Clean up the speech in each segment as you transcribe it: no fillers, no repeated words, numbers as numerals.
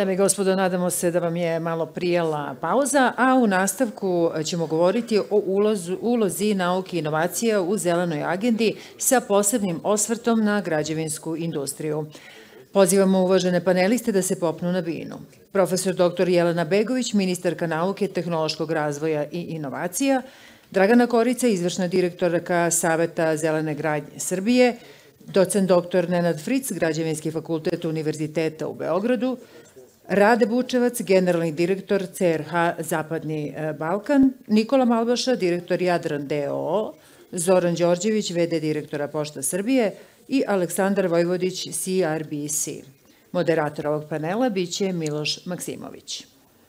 Dame i gospodo, nadamo se da vam je malo prijela pauza, a u nastavku ćemo govoriti o ulozi nauke i inovacija u zelenoj agendi sa posebnim osvrtom na građevinsku industriju. Pozivamo uvažene paneliste da se popnu na binu. Profesor dr. Jelena Begović, ministarka nauke, tehnološkog razvoja i inovacija, Dragana Korica, izvršna direktorka Saveta zelene gradnje Srbije, docent dr. Nenad Fric, Građevinski fakultet Univerziteta u Beogradu, Rade Bučevac, generalni direktor CRH Zapadni Balkan, Nikola Malbaša, direktor Jadran DOO, Zoran Đorđević, VD direktora Pošta Srbije i Aleksandar Vojvodić, CRBC. Moderator ovog panela biće Miloš Maksimović.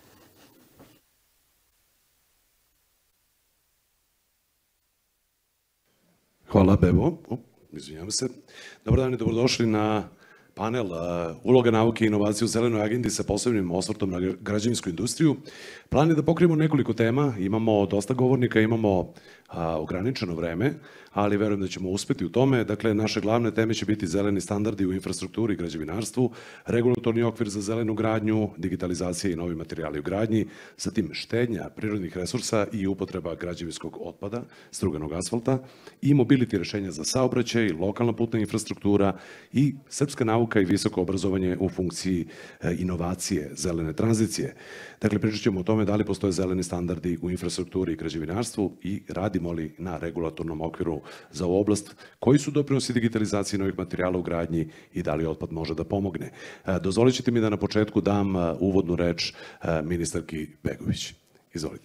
Hvala, Bevo. Izvinjam se. Dobar dan i dobrodošli na panel Uloga nauke i inovacije u zelenoj agendi sa posebnim osvrtom na građevinsku industriju. Plan je da pokrijemo nekoliko tema, imamo dosta govornika, imamo ograničeno vreme, ali verujem da ćemo uspeti u tome. Dakle, naše glavne teme će biti zeleni standardi u infrastrukturi i građevinarstvu, regulatorni okvir za zelenu gradnju, digitalizacija i novi materijali u gradnji, zatim štednja prirodnih resursa i upotreba građevinskog otpada, struganog asfalta i mobility rešenja za saobraćaj, lokalna putna infrastruktura i srpska nauka i visoko obrazovanje u funkciji inovacije, zelene tranzicije. Dakle, pričat ćemo o tome da li postoje zeleni standardi u infrastrukturi i građevinarstvu i radimo li na regulatornom okviru za ovu oblast, koji su doprinosi digitalizacije novih materijala u gradnji i da li otpad može da pomogne. Dozvolit ćete mi da na početku dam uvodnu reč ministarki Begović. Izvolite.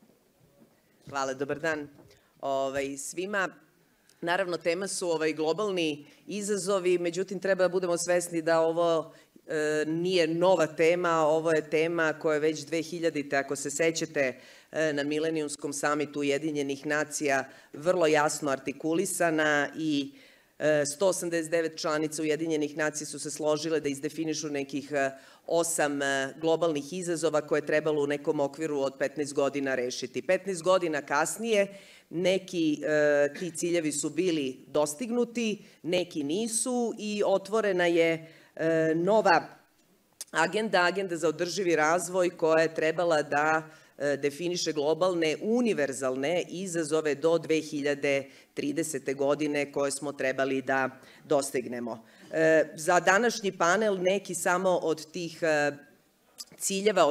Hvala, dobar dan svima. Naravno, tema su globalni izazovi, međutim, treba da budemo svesni da ovo nije nova tema, ovo je tema koja je već 2000. ako se sećate, na Milenijumskom samitu Ujedinjenih nacija vrlo jasno artikulisana i 189 članica Ujedinjenih nacija su se složile da izdefinišu nekih 8 globalnih izazova koje je trebalo u nekom okviru od 15 godina rešiti. 15 godina kasnije neki ti ciljevi su bili dostignuti, neki nisu i otvorena je nova agenda za održivi razvoj koja je trebala da definiše globalne, univerzalne izazove do 2030. godine koje smo trebali da dostignemo. Za današnji panel neki samo od tih ciljeva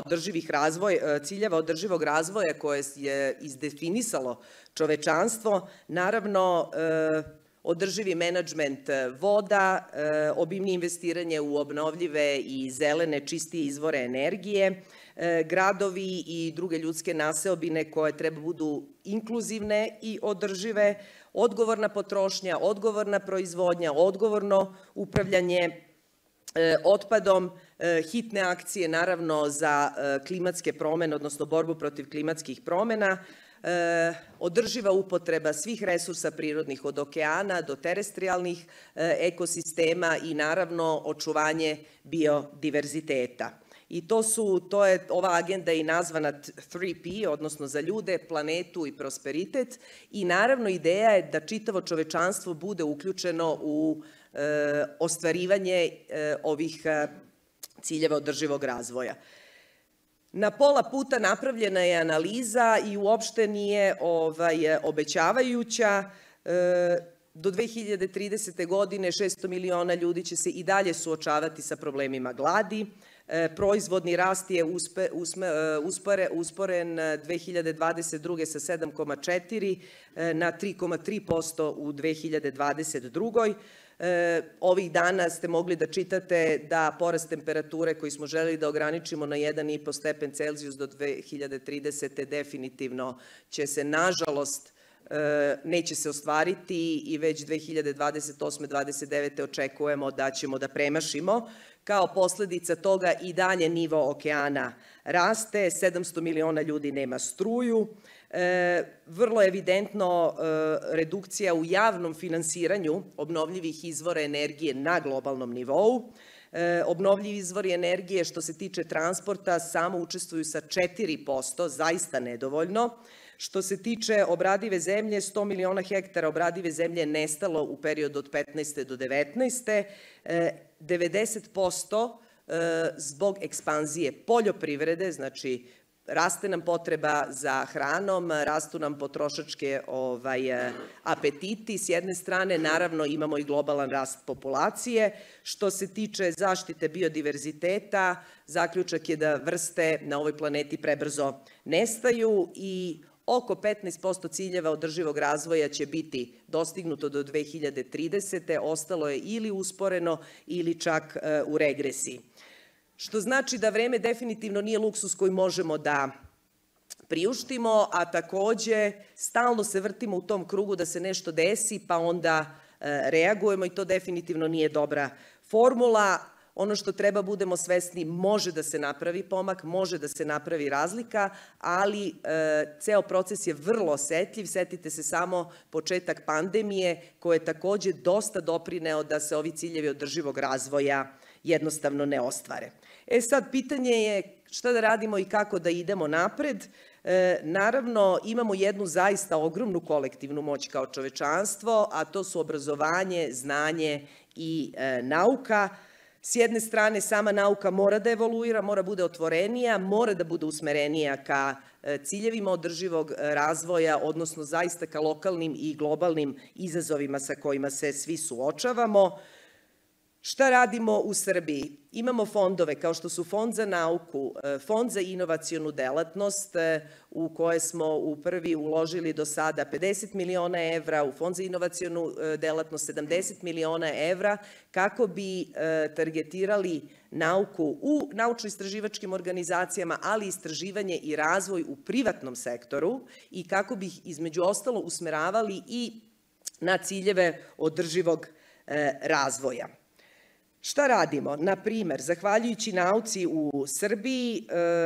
održivog razvoja koje je izdefinisalo čovečanstvo, naravno održivi menadžment voda, obimnije investiranje u obnovljive i zelene čistije izvore energije, gradovi i druge ljudske naseobine koje treba budu inkluzivne i održive, odgovorna potrošnja, odgovorna proizvodnja, odgovorno upravljanje otpadom, hitne akcije naravno za klimatske promene, odnosno borbu protiv klimatskih promena, održiva upotreba svih resursa prirodnih od okeana do terestrijalnih ekosistema i naravno očuvanje biodiverziteta. I ova agenda i nazvana 3P, odnosno za ljude, planetu i prosperitet i naravno ideja je da čitavo čovečanstvo bude uključeno u ostvarivanje ovih ciljeva održivog razvoja. Na pola puta napravljena je analiza i uopšte nije obećavajuća. Do 2030. godine 600 miliona ljudi će se i dalje suočavati sa problemima gladi. Proizvodni rast je usporen 2022. sa 7,4% na 3,3% u 2022. Ovih dana ste mogli da čitate da porast temperature koji smo želeli da ograničimo na 1,5 stepen Celzijus do 2030. definitivno će se, nažalost, neće se ostvariti i već 2028. 2029. očekujemo da ćemo da premašimo. Kao posledica toga i dalje nivo okeana raste, 700 miliona ljudi nema struju, vrlo evidentno redukcija u javnom finansiranju obnovljivih izvora energije na globalnom nivou. Obnovljivi izvori energije što se tiče transporta samo učestvuju sa 4%, zaista nedovoljno. Što se tiče obradive zemlje, 100 miliona hektara obradive zemlje je nestalo u periodu od 15. do 19. 90% zbog ekspanzije poljoprivrede, znači raste nam potreba za hranom, rastu nam potrošačke apetiti. S jedne strane, naravno, imamo i globalan rast populacije. Što se tiče zaštite biodiverziteta, zaključak je da vrste na ovoj planeti prebrzo nestaju i oko 15% ciljeva održivog razvoja će biti dostignuto do 2030. Ostalo je ili usporeno ili čak u regresiji. Što znači da vreme definitivno nije luksus koji možemo da priuštimo, a takođe stalno se vrtimo u tom krugu da se nešto desi, pa onda reagujemo i to definitivno nije dobra formula. Ono što treba budemo svesni, može da se napravi pomak, može da se napravi razlika, ali ceo proces je vrlo osetljiv. Setite se samo početak pandemije koji je takođe dosta doprineo da se ovi ciljevi održivog razvoja jednostavno ne ostvare. Sad, pitanje je šta da radimo i kako da idemo napred. Naravno, imamo jednu zaista ogromnu kolektivnu moć kao čovečanstvo, a to su obrazovanje, znanje i nauka. S jedne strane, sama nauka mora da evoluira, mora bude otvorenija, mora da bude usmerenija ka ciljevima održivog razvoja, odnosno zaista ka lokalnim i globalnim izazovima sa kojima se svi suočavamo. Šta radimo u Srbiji? Imamo fondove kao što su Fond za nauku, Fond za inovacionu delatnost u koje smo u prvi uložili do sada 50 miliona evra, u Fond za inovacionu delatnost 70 miliona evra, kako bi targetirali nauku u naučno-istraživačkim organizacijama, ali istraživanje i razvoj u privatnom sektoru i kako bi ih između ostalo usmeravali i na ciljeve održivog razvoja. Šta radimo? Na primer, zahvaljujući nauci u Srbiji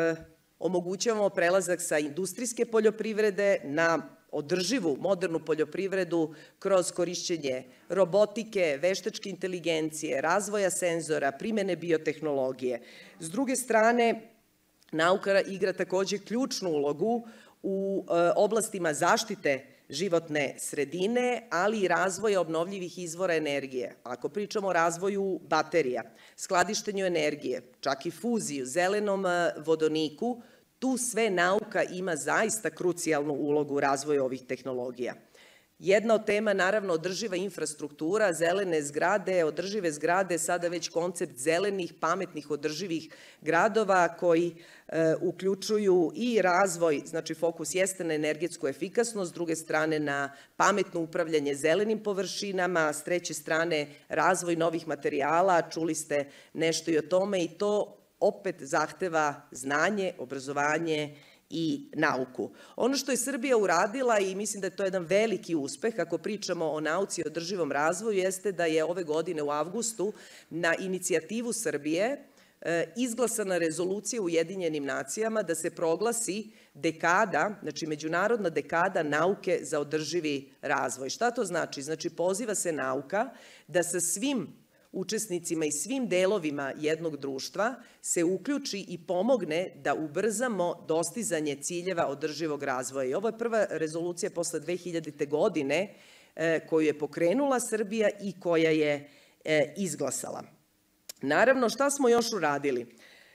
omogućavamo prelazak sa industrijske poljoprivrede na održivu, modernu poljoprivredu kroz korišćenje robotike, veštačke inteligencije, razvoja senzora, primene biotehnologije. S druge strane, nauka igra takođe ključnu ulogu u oblastima zaštite životne sredine, ali i razvoja obnovljivih izvora energije. Ako pričamo o razvoju baterija, skladištenju energije, čak i fuziju, zelenom vodoniku, tu sve nauka ima zaista krucijalnu ulogu u razvoju ovih tehnologija. Jedna od tema, naravno, održiva infrastruktura, zelene zgrade, održive zgrade, sada već koncept zelenih, pametnih, održivih gradova koji uključuju i razvoj, znači fokus jeste na energetsku efikasnost, s druge strane na pametno upravljanje zelenim površinama, s treće strane razvoj novih materijala, čuli ste nešto i o tome i to opet zahteva znanje, obrazovanje i nauku. Ono što je Srbija uradila i mislim da je to jedan veliki uspeh ako pričamo o nauci i održivom razvoju jeste da je ove godine u avgustu na inicijativu Srbije izglasana rezolucija u Ujedinjenim nacijama da se proglasi dekada, znači međunarodna dekada nauke za održivi razvoj. Šta to znači? Znači poziva se nauka da sa svim učesnicima i svim delovima jednog društva se uključi i pomogne da ubrzamo dostizanje ciljeva održivog razvoja. I ovo je prva rezolucija posle 2000. godine koju je pokrenula Srbija i koja je izglasala. Naravno, šta smo još uradili?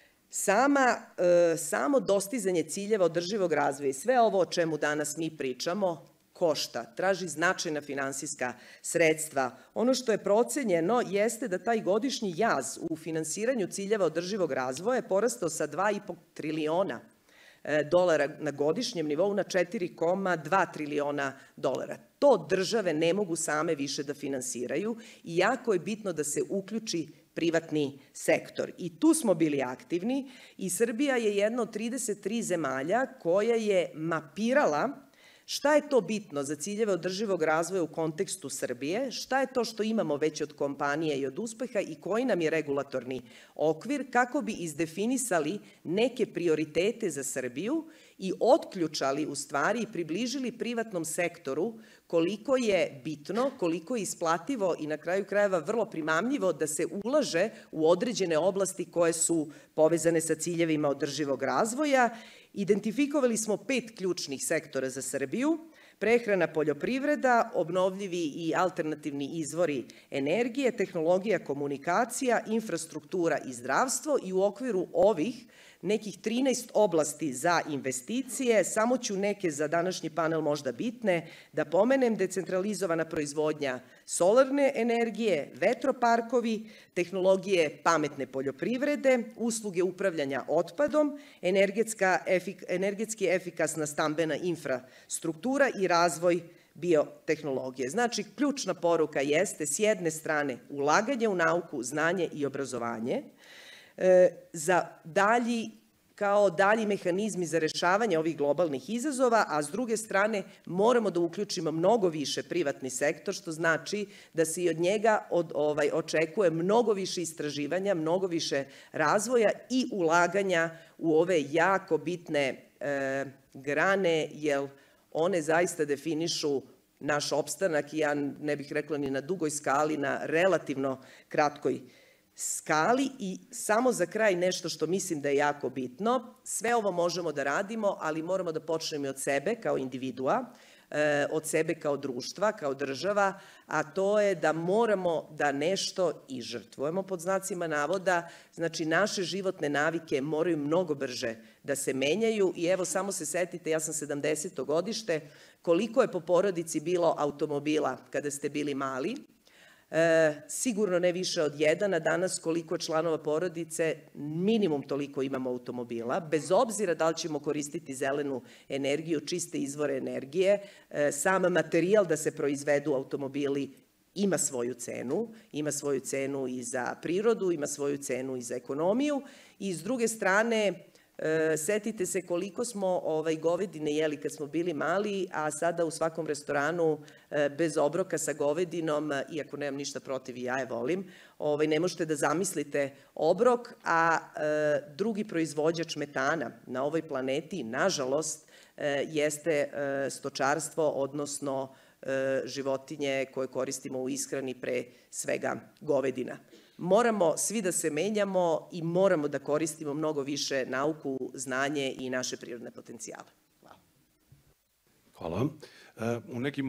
Samo dostizanje ciljeva održivog razvoja i sve ovo o čemu danas mi pričamo košta, traži značajna finansijska sredstva. Ono što je procenjeno jeste da taj godišnji jaz u finansiranju ciljeva održivog razvoja je porastao sa 2,5 triliona dolara na godišnjem nivou na 4,2 triliona dolara. To države ne mogu same više da finansiraju i jako je bitno da se uključi privatni sektor. I tu smo bili aktivni i Srbija je jedna od 33 zemalja koja je mapirala šta je to bitno za ciljeve održivog razvoja u kontekstu Srbije, šta je to što imamo već od kompanije i od uspeha i koji nam je regulatorni okvir kako bi izdefinisali neke prioritete za Srbiju i otključali u stvari i približili privatnom sektoru koliko je bitno, koliko je isplativo i na kraju krajeva vrlo primamljivo da se ulaže u određene oblasti koje su povezane sa ciljevima održivog razvoja. Identifikovali smo 5 ključnih sektora za Srbiju. prehrana, poljoprivreda, obnovljivi i alternativni izvori energije, tehnologija, komunikacija, infrastruktura i zdravstvo i u okviru ovih nekih 13 oblasti za investicije, samo ću neke za današnji panel možda bitne da pomenem: decentralizovana proizvodnja solarne energije, vetroparkovi, tehnologije pametne poljoprivrede, usluge upravljanja otpadom, energetski efikasna stambena infrastruktura i razvoj biotehnologije. Znači, ključna poruka jeste s jedne strane ulaganje u nauku, znanje i obrazovanje, za dalji mehanizmi za rešavanje ovih globalnih izazova, a s druge strane moramo da uključimo mnogo više privatni sektor, što znači da se i od njega očekuje mnogo više istraživanja, mnogo više razvoja i ulaganja u ove jako bitne grane, jer one zaista definišu naš opstanak i ja ne bih rekla ni na dugoj skali, na relativno kratkoj skali. I samo za kraj nešto što mislim da je jako bitno: sve ovo možemo da radimo, ali moramo da počnemo od sebe kao individua, od sebe kao društva, kao država, a to je da moramo da nešto i žrtvujemo, pod znacima navoda. Znači, naše životne navike moraju mnogo brže da se menjaju i evo, samo se setite, ja sam 70. godište, koliko je po porodici bilo automobila kada ste bili mali, sigurno ne više od jedan, a danas koliko članova porodice, minimum toliko imamo automobila, bez obzira da li ćemo koristiti zelenu energiju, čiste izvore energije. Sam materijal da se proizvedu automobili ima svoju cenu i za prirodu, ima svoju cenu i za ekonomiju. I s druge strane, setite se koliko smo govedine jeli kad smo bili mali, a sada u svakom restoranu bez obroka sa govedinom, iako nemam ništa protiv i ja je volim, ne možete da zamislite obrok, a drugi proizvođač metana na ovoj planeti, nažalost, jeste stočarstvo, odnosno životinje koje koristimo u ishrani, pre svega govedina. Moramo svi da se menjamo i moramo da koristimo mnogo više nauku, znanje i naše prirodne potencijale. Hvala. Hvala. O nekim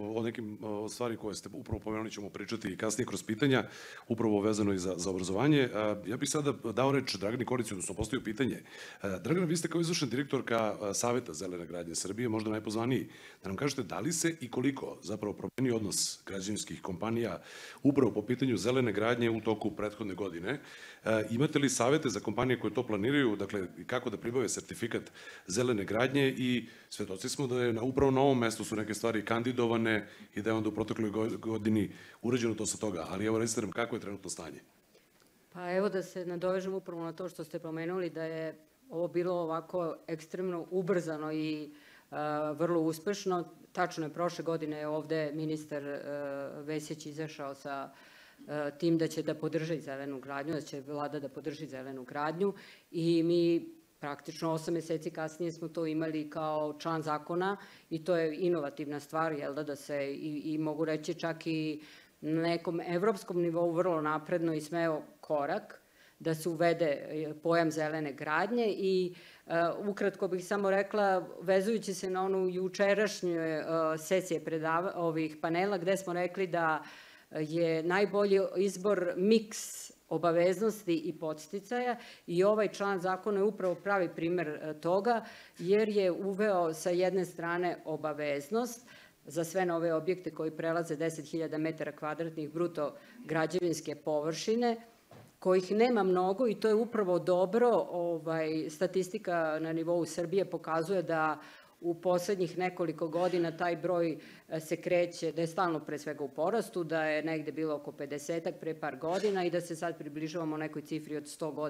stvari koje ste upravo pomenuli ćemo pričati i kasnije kroz pitanja, upravo vezano i za obrazovanje. Ja bih sada dao reč Dragani Korici, odnosno postavio pitanje. Dragana, vi ste kao izvršna direktorka Saveta zelene gradnje Srbije, možda najpozvaniji, da nam kažete da li se i koliko zapravo promenio odnos građevinskih kompanija upravo po pitanju zelene gradnje u toku prethodne godine. Imate li savete za kompanije koje to planiraju, dakle kako da pribave sertifikat zelene gradnje, i svedoci smo da je upravo na ovom mestu su neke stvari kandidovane i da je onda u protekloj godini urađeno to sa toga. Ali evo, recite nam kako je trenutno stanje. Pa evo, da se nadovežem upravo na to što ste pomenuli, da je ovo bilo ovako ekstremno ubrzano i vrlo uspešno. Tačno je, prošle godine je ovde ministar Vesić izašao sa tim da će da podrži zelenu gradnju, da će vlada da podrži zelenu gradnju, i mi praktično 8 meseci kasnije smo to imali kao član zakona, i to je inovativna stvar, jel da se, i mogu reći čak i na nekom evropskom nivou vrlo napredno i smeo korak da se uvede pojam zelene gradnje. I ukratko bih samo rekla, vezujući se na onu jučerašnje sesije ovih panela, gde smo rekli da je najbolji izbor miks obaveznosti i podsticaja, i ovaj član zakona je upravo pravi primer toga, jer je uveo sa jedne strane obaveznost za sve nove objekte koji prelaze 10.000 metara kvadratnih bruto građevinske površine, kojih nema mnogo, i to je upravo dobro. Statistika na nivou Srbije pokazuje da u poslednjih nekoliko godina taj broj se kreće, da je stalno pre svega u porastu, da je negde bilo oko 50-ak pre par godina i da se sad približavamo nekoj cifri od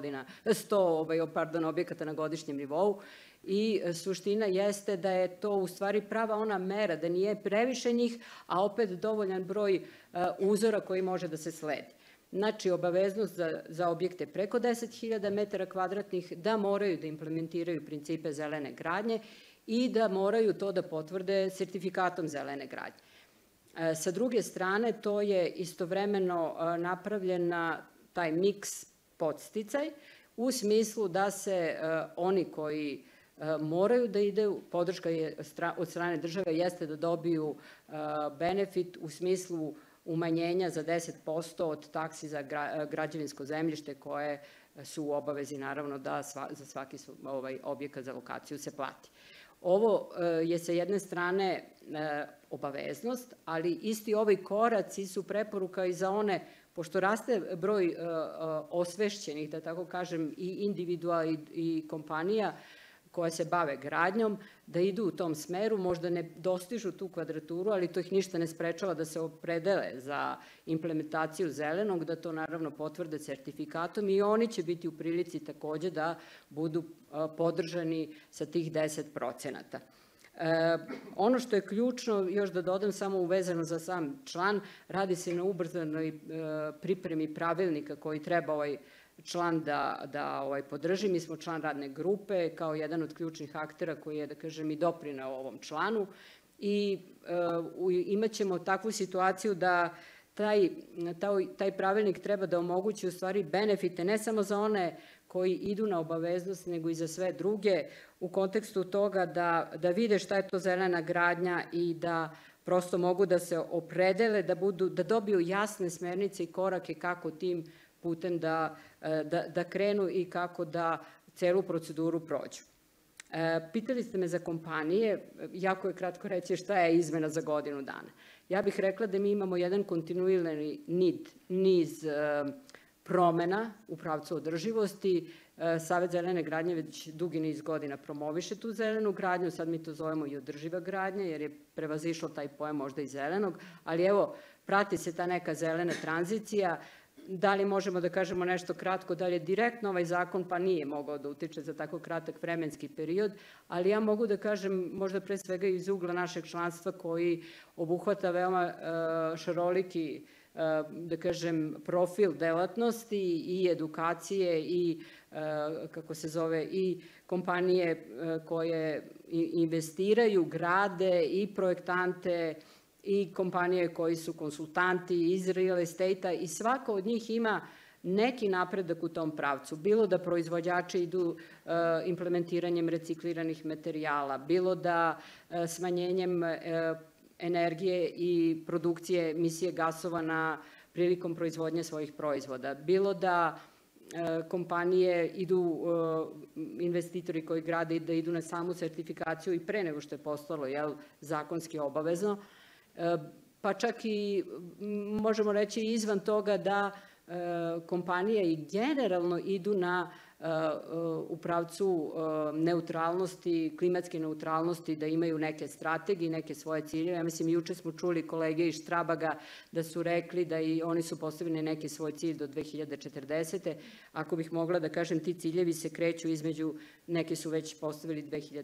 100 objekata na godišnjem nivou. I suština jeste da je to u stvari prava ona mera, da nije previše njih, a opet dovoljan broj uzora koji može da se sledi. Znači, obaveznost za objekte preko 10.000 metara kvadratnih da moraju da implementiraju principe zelene gradnje i da moraju to da potvrde sertifikatom zelene gradnje. Sa druge strane, to je istovremeno napravljen na taj miks podsticaj, u smislu da se oni koji moraju da ide, podrška od strane države jeste da dobiju benefit u smislu umanjenja za 10% od taksi za građevinsko zemljište koje su u obavezi naravno da za svaki objekat za lokaciju se plati. Ovo je sa jedne strane obaveznost, ali isti ovi koraci su preporuka i za one, pošto raste broj osvešćenih, da tako kažem, i individua i kompanija koje se bave gradnjom, da idu u tom smeru, možda ne dostižu tu kvadraturu, ali to ih ništa ne sprečava da se opredele za implementaciju zelenog, da to naravno potvrde sertifikatom i oni će biti u prilici takođe da budu podržani sa tih 10%. Ono što je ključno, još da dodam samo uvezano za sam član, radi se na ubrzanoj pripremi pravilnika koji treba ovaj član da podrži. Mi smo član radne grupe kao jedan od ključnih aktera koji je, da kažem, i doprineo ovom članu i imaćemo takvu situaciju da taj pravilnik treba da omogući u stvari benefite ne samo za one koji idu na obaveznost, nego i za sve druge u kontekstu toga da vide šta je to zelena gradnja i da prosto mogu da se opredele, da dobiju jasne smernice i korake kako tim putem da krenu i kako da celu proceduru prođu. Pitali ste me za kompanije, jako je kratko reći šta je izmena za godinu dana. Ja bih rekla da mi imamo jedan kontinuirani niz promena u pravcu održivosti. Savet zelene gradnje već dugi niz godina promoviše tu zelenu gradnju, sad mi to zovemo i održiva gradnja, jer je prevazišlo taj pojam možda i zelenog, ali evo, prati se ta neka zelena tranzicija. Da li možemo da kažemo nešto kratko, da li je direktno ovaj zakon, pa nije mogao da utiče za tako kratak vremenski period, ali ja mogu da kažem možda pre svega iz ugla našeg članstva koji obuhvata veoma šaroliki, da kažem, profil delatnosti i edukacije i, kako se zove, i kompanije koje investiraju, grade i projektante i kompanije koji su konsultanti iz real estate-a i svaka od njih ima neki napredak u tom pravcu. Bilo da proizvođači idu implementiranjem recikliranih materijala, bilo da smanjenjem energije i produkcije emisije gasova prilikom proizvodnje svojih proizvoda, bilo da kompanije idu, investitori koji grade da idu na samu sertifikaciju i pre nego što je postalo zakonski obavezno, pa čak i možemo reći izvan toga da kompanije i generalno idu u pravcu neutralnosti, klimatske neutralnosti, da imaju neke strategije, neke svoje ciljeve. Ja mislim, juče smo čuli kolege iz Štrabaga da su rekli da i oni su postavili neki svoj cilj do 2040. Ako bih mogla da kažem, ti ciljevi se kreću između, neki su već postavili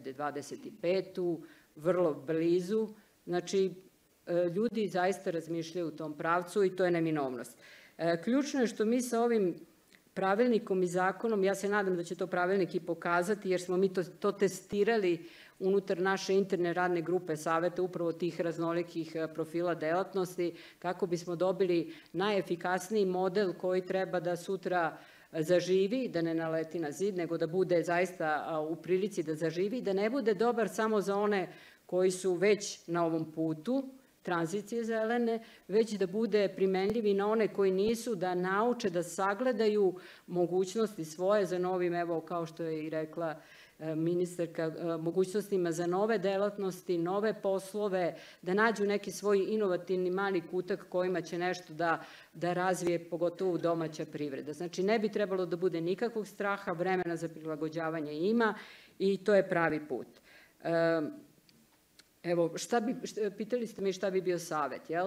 2025. vrlo blizu. Znači, ljudi zaista razmišljaju u tom pravcu i to je neminovnost. Ključno je što mi sa ovim pravilnikom i zakonom, ja se nadam da će to pravilnik i pokazati, jer smo mi to testirali unutar naše interne radne grupe saveta upravo tih raznolikih profila delatnosti, kako bismo dobili najefikasniji model koji treba da sutra zaživi, da ne naleti na zid, nego da bude zaista u prilici da zaživi, da ne bude dobar samo za one koji su već na ovom putu tranzicije zelene, već da bude primenljiv i na one koji nisu, da nauče, da sagledaju mogućnosti svoje za novim, evo kao što je i rekla ministarka, mogućnostima za nove delatnosti, nove poslove, da nađu neki svoj inovativni mali kutak kojima će nešto da razvije, pogotovo domaća privreda. Znači, ne bi trebalo da bude nikakvog straha, vremena za prilagođavanje ima i to je pravi put. Evo, pitali ste me šta bi bio savet, jel?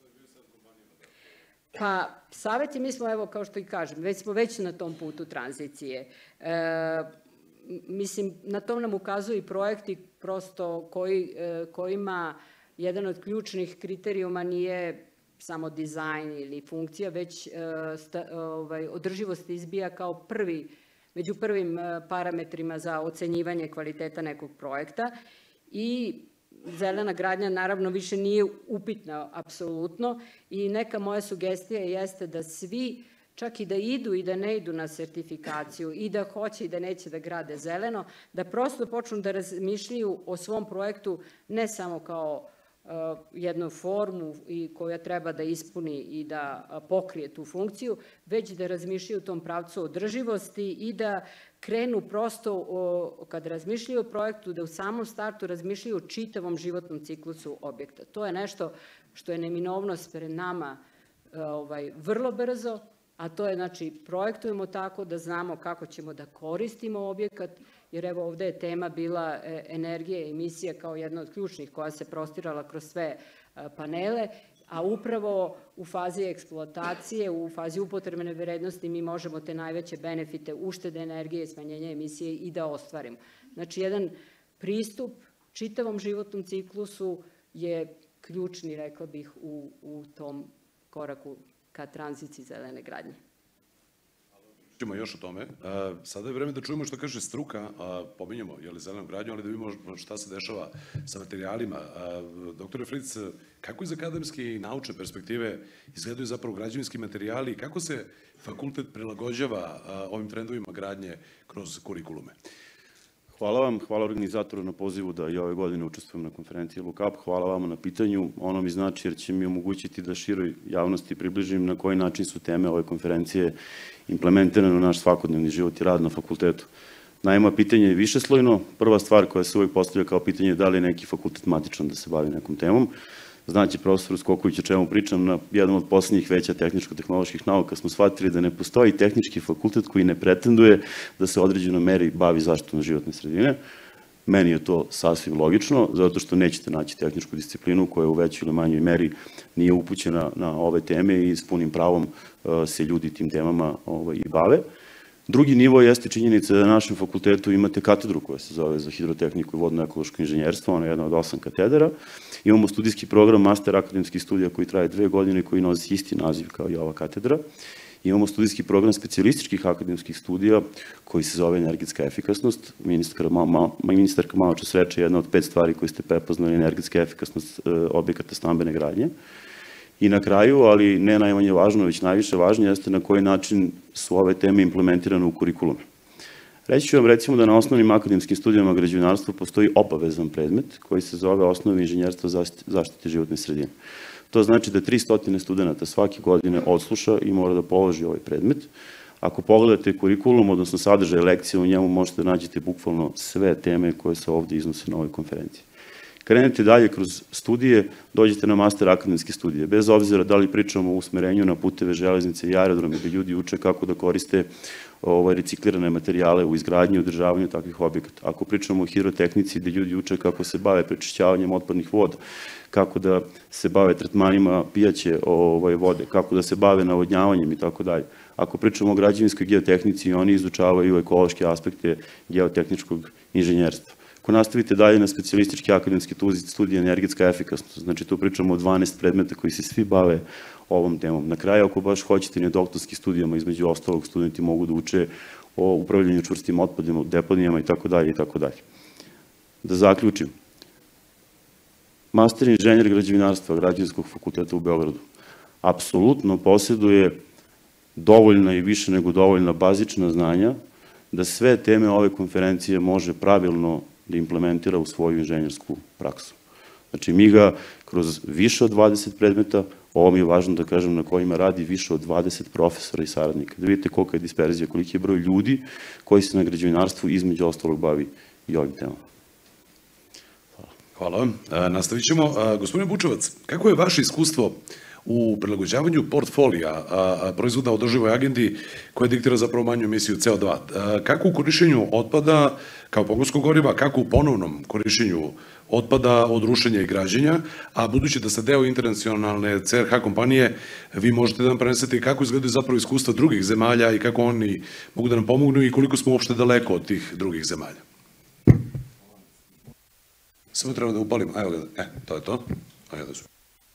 Pa, savet je, mi smo, evo, kao što i kažem, već smo na tom putu tranzicije. Mislim, na to nam ukazuju i projekti prosto kojima jedan od ključnih kriterijuma nije samo dizajn ili funkcija, već održivost izbija kao među prvim parametrima za ocenjivanje kvaliteta nekog projekta i zelena gradnja naravno više nije upitna apsolutno i neka moja sugestija jeste da svi čak i da idu i da ne idu na sertifikaciju i da hoće i da neće da grade zeleno, da prosto počnu da razmišljaju o svom projektu ne samo kao jednu formu koja treba da ispuni i da pokrije tu funkciju, već da razmišljaju u tom pravcu održivosti i da krenu prosto, kad razmišljaju o projektu, da u samom startu razmišljaju o čitavom životnom ciklusu objekta. To je nešto što je neminovnost pred nama vrlo brzo, a to je, znači, projektujemo tako da znamo kako ćemo da koristimo objekat, jer evo ovde je tema bila energije i emisija kao jedna od ključnih koja se prostirala kroz sve panele, a upravo u fazi eksploatacije, u fazi upotrebne vrednosti mi možemo te najveće benefite uštede energije i smanjenja emisije i da ostvarimo. Znači, jedan pristup čitavom životnom ciklusu je ključni, rekla bih, u tom koraku ka tranziciji zelene gradnje. Čujemo još o tome. Sada je vreme da čujemo što kaže struka, pominjamo zelenu gradnju, ali da vidimo šta se dešava sa materijalima. Doktore Fritz, kako iz akademske i naučne perspektive izgledaju zapravo građevinski materijali i kako se fakultet prilagođava ovim trendovima gradnje kroz kurikulume? Hvala vam, hvala organizatoru na pozivu da i ove godine učestvujem na konferenciji Look Up, hvala vama na pitanju, ono mi znači jer će mi omogućiti da široj javnosti približim na koji način su teme ove konferencije implementirane u naš svakodnevni život i rad na fakultetu. Naime, pitanje je višeslojno, prva stvar koja se uvijek postavlja kao pitanje je da li je neki fakultet matičan da se bavi nekom temom. Znači, profesor Skoković, o čemu pričam, na jednom od poslednjih veća tehničko-tehnoloških nauka smo shvatili da ne postoji tehnički fakultet koji ne pretenduje da se određenoj meri bavi zaštitom životne sredine. Meni je to sasvim logično, zato što nećete naći tehničku disciplinu koja u većoj ili manjoj meri nije upućena na ove teme i s punim pravom se ljudi tim temama i bave. Drugi nivo jeste činjenica da na našem fakultetu imate katedru koja se zove za hidrotehniku i vodno-ekološko inženjerstvo, ona je jedna od 8 katedara. Imamo studijski program master akademskih studija koji traje 2 godine i koji nosi isti naziv kao i ova katedra. Imamo studijski program specijalističkih akademskih studija koji se zove energetska efikasnost. Ministarka malo čas reče jedna od 5 stvari koje ste prepoznali, energetska efikasnost objekata stambene gradnje. I na kraju, ali ne najmanje važno, već najviše važno, jeste na koji način su ove teme implementirane u kurikulume. Reći ću vam recimo da na osnovnim akademskim studijama građevinarstva postoji obavezan predmet koji se zove osnovi inženjerstva zaštite životne sredine. To znači da 300 studenta svake godine odsluša i mora da položi ovaj predmet. Ako pogledate kurikulum, odnosno sadržaj lekcije, u njemu možete da nađete bukvalno sve teme koje se ovde iznose na ovoj konferenciji. Krenete dalje kroz studije, dođete na master akademske studije. Bez obzira da li pričamo o usmerenju na puteve, železnice i aerodrome, gde ljudi uče kako da koriste reciklirane materijale u izgradnji i održavanju takvih objekata. Ako pričamo o hidrotehnici, gde ljudi uče kako se bave prečišćavanjem otpadnih voda, kako da se bave tretmanima pijaće vode, kako da se bave navodnjavanjem i tako dalje. Ako pričamo o građevinskoj geotehnici, oni izučavaju ekološke aspekte geotehničkog inženjerstva. Ako nastavite dalje na specijalistički akademski studij energetska efikasnost, znači tu pričamo o 12 predmeta koji se svi bave ovom temom. Na kraju, ako baš hoćete na doktorskim studijama, između ostalog, studenti mogu da uče o upravljanju čvrstim otpadima, deponijama i tako dalje i tako dalje. Da zaključim. Master inženjer građevinarstva Građevinskog fakulteta u Beogradu apsolutno posjeduje dovoljna i više nego dovoljna bazična znanja da sve teme ove konferencije može pravilno da implementira u svoju inženjersku praksu. Znači, mi ga kroz više od 20 predmeta, ovo mi je važno da kažem, na kojima radi više od 20 profesora i saradnika. Da vidite kolika je disperzija, koliki je broj ljudi koji se na građevinarstvu između ostalog bavi i ovim temama. Hvala vam. Nastavit ćemo. Gospodine Bučevac, kako je vaše iskustvo u prilagođavanju portfolija proizvoda održivoj agendi koja diktira zapravo manju emisiju CO2? Kako u korišćenju otpada kao pogonskog goriva, kako u ponovnom korišćenju otpada od rušenja i građenja, a budući da ste deo internacionalne CRH kompanije, vi možete da nam prenesete kako izgledaju zapravo iskustva drugih zemalja i kako oni mogu da nam pomognu i koliko smo uopšte daleko od tih drugih zemalja. Samo treba da upalim. Evo ga, to je to. Ajde da su.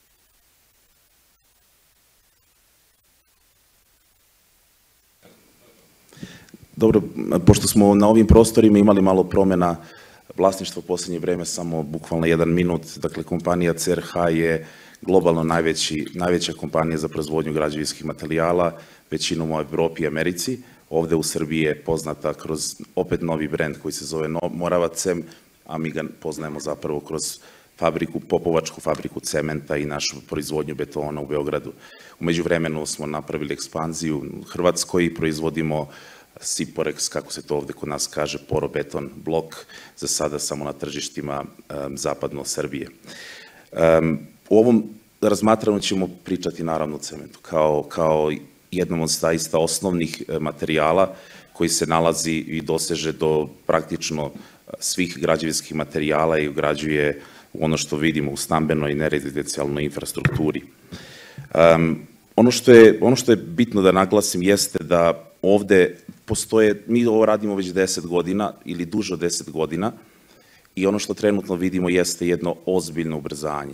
Dobro, pošto smo na ovim prostorima imali malo promjena vlasništva u poslednje vreme, samo bukvalno 1 minut, dakle kompanija CRH je globalno najveća kompanija za proizvodnju građevinskih materijala, većinom u Evropi i Americi. Ovde u Srbiji je poznata kroz opet novi brend koji se zove Moravacem, a mi ga poznajemo zapravo kroz Popovačku fabriku cementa i našu proizvodnju betona u Beogradu. U međuvremenu smo napravili ekspanziju u Hrvatskoj i proizvodimo Siporex, kako se to ovde kod nas kaže, porobeton blok, za sada samo na tržištima zapadno Srbije. U ovom razmatranju ćemo pričati naravno o cementu, kao jednom od zaista osnovnih materijala koji se nalazi i doseže do praktično svih građevinskih materijala i ugrađuje u ono što vidimo u stambenoj i nerezidencijalnoj infrastrukturi. Ono što je bitno da naglasim jeste da ovde postoje, mi ovo radimo već 10 godina ili duže od 10 godina i ono što trenutno vidimo jeste jedno ozbiljno ubrzanje.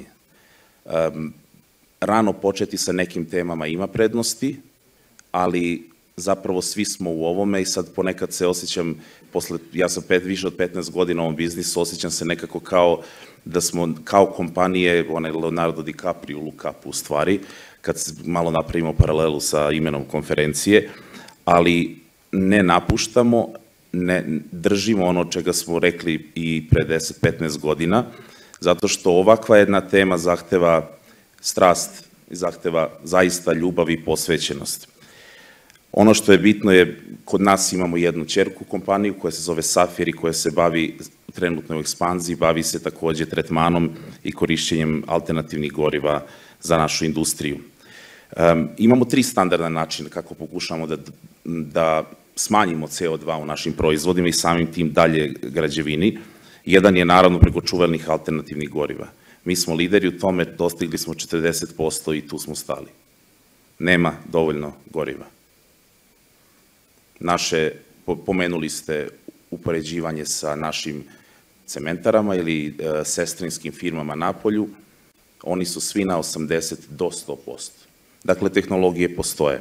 Rano početi sa nekim temama ima prednosti, ali zapravo svi smo u ovome i sad ponekad se osjećam, ja sam više od 15 godina u ovom biznisu, osjećam se nekako kao da smo kao kompanije, onaj Leonardo DiCaprio u Look Upu u stvari, kad malo napravimo paralelu sa imenom konferencije, ali ne napuštamo, ne držimo ono čega smo rekli i pre 10-15 godina, zato što ovakva jedna tema zahteva strast, zahteva zaista ljubav i posvećenost. Ono što je bitno je, kod nas imamo jednu ćerku kompaniju koja se zove Safir i koja se bavi trenutno u ekspanziji, bavi se takođe tretmanom i korišćenjem alternativnih goriva za našu industriju. Imamo 3 standardna načina kako pokušamo da smanjimo CO2 u našim proizvodima i samim tim dalje građevini. Jedan je naravno preko čuvenih alternativnih goriva. Mi smo lideri u tome, dostigli smo 40% i tu smo stali. Nema dovoljno goriva. Pomenuli ste upoređivanje sa našim cementarama ili sestrinskim firmama napolju, oni su svi na 80 do 100%. Dakle, tehnologije postoje.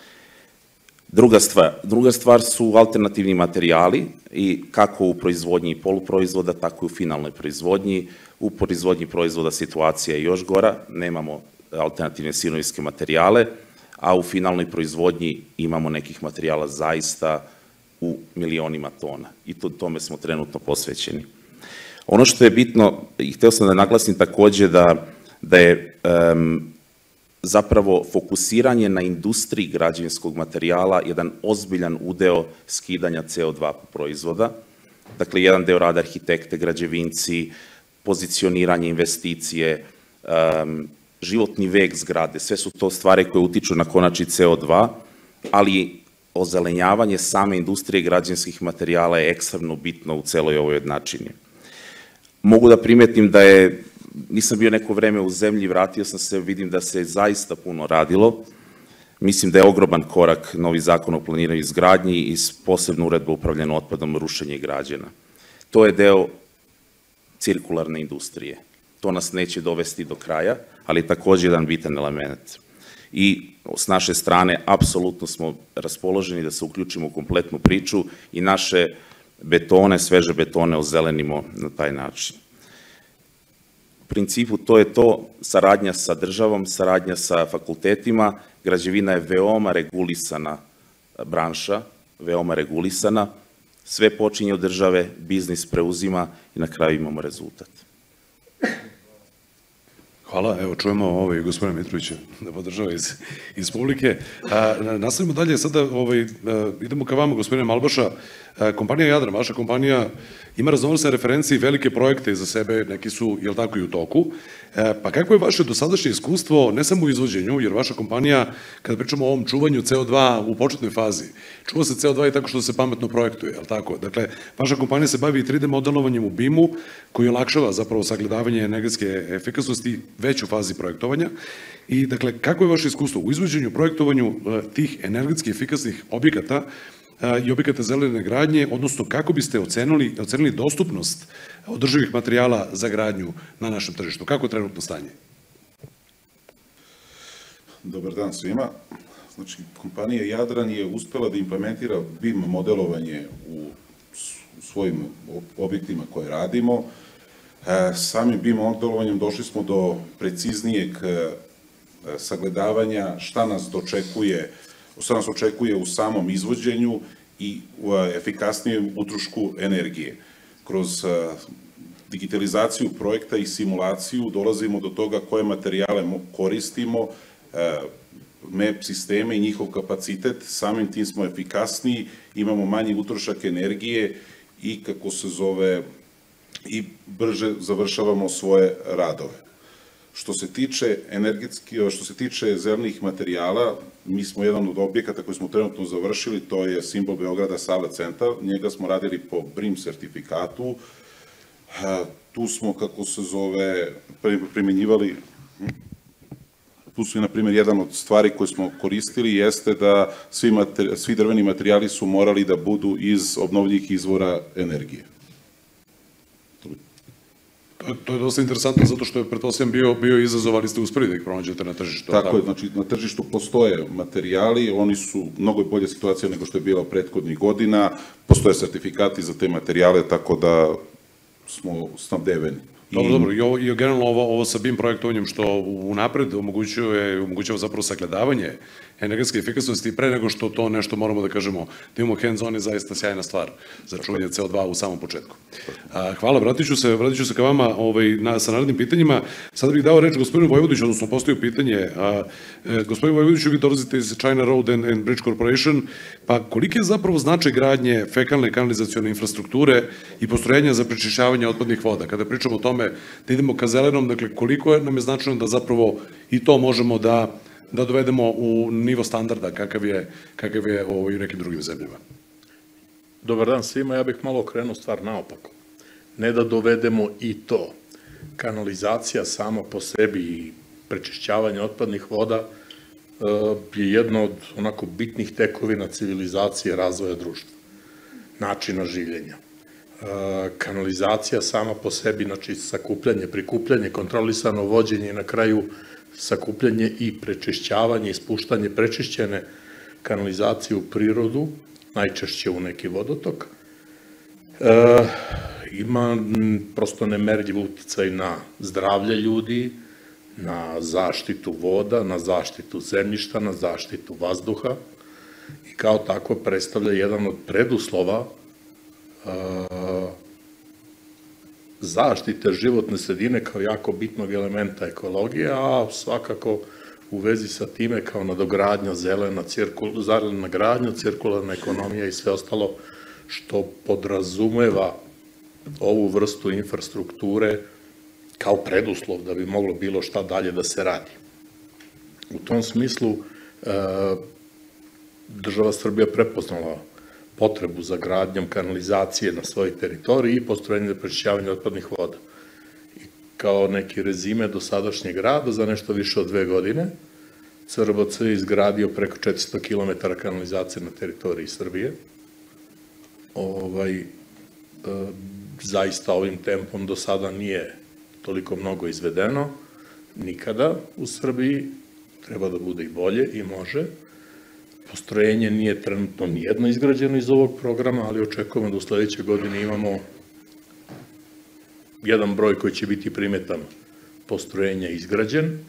Druga stvar su alternativni materijali i kako u proizvodnji poluproizvoda, tako i u finalnoj proizvodnji. U proizvodnji proizvoda situacija je još gora, nemamo alternativne sirovinske materijale, a u finalnoj proizvodnji imamo nekih materijala zaista u milionima tona i tome smo trenutno posvećeni. Ono što je bitno, i hteo sam da naglasim takođe da je zapravo fokusiranje na industriji građevinskog materijala jedan ozbiljan udeo skidanja CO2 proizvoda. Dakle, jedan deo rade arhitekte, građevinci, pozicioniranje investicije, životni vek zgrade, sve su to stvari koje utiču na konačni CO2, ali ozelenjavanje same industrije građevinskih materijala je ekstremno bitno u celoj ovoj jednačini. Mogu da primetim da nisam bio neko vreme u zemlji, vratio sam se, vidim da se zaista puno radilo. Mislim da je ogroman korak novi zakon o planiranju i izgradnji i posebno uredba upravljanja otpadom, rušenje i građena. To je deo cirkularne industrije. To nas neće dovesti do kraja, ali takođe jedan bitan element. I s naše strane apsolutno smo raspoloženi da se uključimo u kompletnu priču i naše betone, sveže betone ozelenimo na taj način. U principu to je to, saradnja sa državom, saradnja sa fakultetima, građevina je veoma regulisana branša, veoma regulisana, sve počinje od države, biznis preuzima i na kraju imamo rezultat. Hvala, evo čujemo gospodina Mitrovića da podržava iz publike. Nastavimo dalje, sada idemo ka vama, gospodine Malbaša. Kompanija Jadran, vaša kompanija, ima raznovrsne referencije i velike projekte za sebe, neki su, jel tako, i u toku. Pa kako je vaše dosadašnje iskustvo, ne samo u izvođenju, jer vaša kompanija, kada pričamo o ovom čuvanju CO2 u početnoj fazi, čuva se CO2 i tako što se pametno projektuje, jel tako? Dakle, vaša kompanija se bavi i 3D modelovanjem u BIM-u, koji olakšava zapravo sagledavanje energetske efikasnosti već u fazi projektovanja. I, dakle, kako je vaše iskustvo u izvođenju, projektovanju tih energetski efikasnih objekata i objekata zelene gradnje, odnosno kako biste ocenili dostupnost održivih materijala za gradnju na našem tržištu? Kako je trenutno stanje? Dobar dan svima. Znači, kompanija Jadran je uspela da implementira BIM modelovanje u svojim objektima koje radimo. Samim BIM modelovanjem došli smo do preciznijeg sagledavanja šta nas očekuje u samom izvođenju i u efikasnijem utrošku energije. Kroz digitalizaciju projekta i simulaciju dolazimo do toga koje materijale koristimo, MEP sisteme i njihov kapacitet, samim tim smo efikasniji, imamo manji utrošak energije i i brže završavamo svoje radove. Što se tiče zelenih materijala, mi smo jedan od objekata koji smo trenutno završili, to je simbol Beograda Sava centar, njega smo radili po BREEAM sertifikatu, tu smo, primenjivali, tu su, na primjer, jedan od stvari koje smo koristili jeste da svi drveni materijali su morali da budu iz obnovljivih izvora energije. To je dosta interesantno zato što je, pretpostavljam, bio izazov, ali ste uspeli da ih pronađete na tržištu. Tako je, znači na tržištu postoje materijali, oni su mnogo bolje situacija nego što je bila prethodnih godina, postoje sertifikati za te materijale, tako da smo snabdeveni. Dobro, i generalno ovo sa BIM projektovanjem što unapred omogućava zapravo sagledavanje energetske efikasnosti pre nego što to nešto moramo da kažemo, da imamo hands-on je zaista sjajna stvar za čuvanje CO2 u samom početku. Hvala, vratit ću se ka vama sa narednim pitanjima. Sada bih dao reč gospodinu Vojvodiću, odnosno postavio pitanje. Gospodin Vojvodiću, vi dolazite iz China Road and Bridge Corporation, pa koliki je zapravo značaj gradnje fekalne kanalizacione infrastrukture i postrojenja za prečišćavanje otpadnih voda? Kada pričamo o tome da idemo ka zelenom, dakle koliko nam je značajno da zapravo i to možemo da dovedemo u nivo standarda kakav je u nekim drugim zemljama. Dobar dan svima, ja bih malo okrenuo stvar naopako. Ne da dovedemo i to. Kanalizacija sama po sebi i prečišćavanje otpadnih voda je jedna od onako bitnih tekovina civilizacije razvoja društva, načina življenja. Kanalizacija sama po sebi, znači sakupljanje, prikupljanje, kontrolisano vođenje i na kraju sakupljanje i prečišćavanje, ispuštanje prečišćene kanalizacije u prirodu, najčešće u neki vodotok, ima prosto nemerljiv uticaj na zdravlje ljudi, na zaštitu voda, na zaštitu zemljišta, na zaštitu vazduha i kao tako predstavlja jedan od preduslova zaštite životne sredine kao jako bitnog elementa ekologije, a svakako u vezi sa time kao nadogradnja zelena gradnja, cirkularna ekonomija i sve ostalo što podrazumeva ovu vrstu infrastrukture kao preduslov da bi moglo bilo šta dalje da se radi. U tom smislu država Srbija prepoznala potrebu za gradnjom kanalizacije na svojoj teritoriji i postrojenje za prečišćavanje otpadnih voda. I kao neki rezime do sadašnjeg rada za nešto više od 2 godine, CRBC je izgradio preko 400 km kanalizacije na teritoriji Srbije. Zaista ovim tempom do sada nije toliko mnogo izvedeno, nikada u Srbiji, treba da bude i bolje i može. Postrojenje nije trenutno nijedno izgrađeno iz ovog programa, ali očekujemo da u sledećoj godini imamo jedan broj koji će biti primetan postrojenja izgrađen.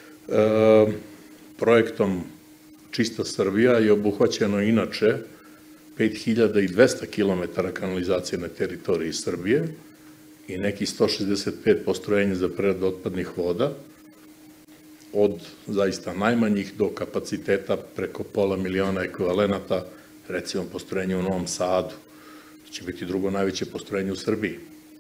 Projektom Čista Srbija je obuhvaćeno inače 5200 km kanalizacije na teritoriji Srbije i nekih 165 postrojenja za preradu otpadnih voda, od zaista najmanjih do kapaciteta preko 500.000 ekvivalenata, recimo postrojenje u Novom Sadu, to će biti drugo najveće postrojenje u Srbiji.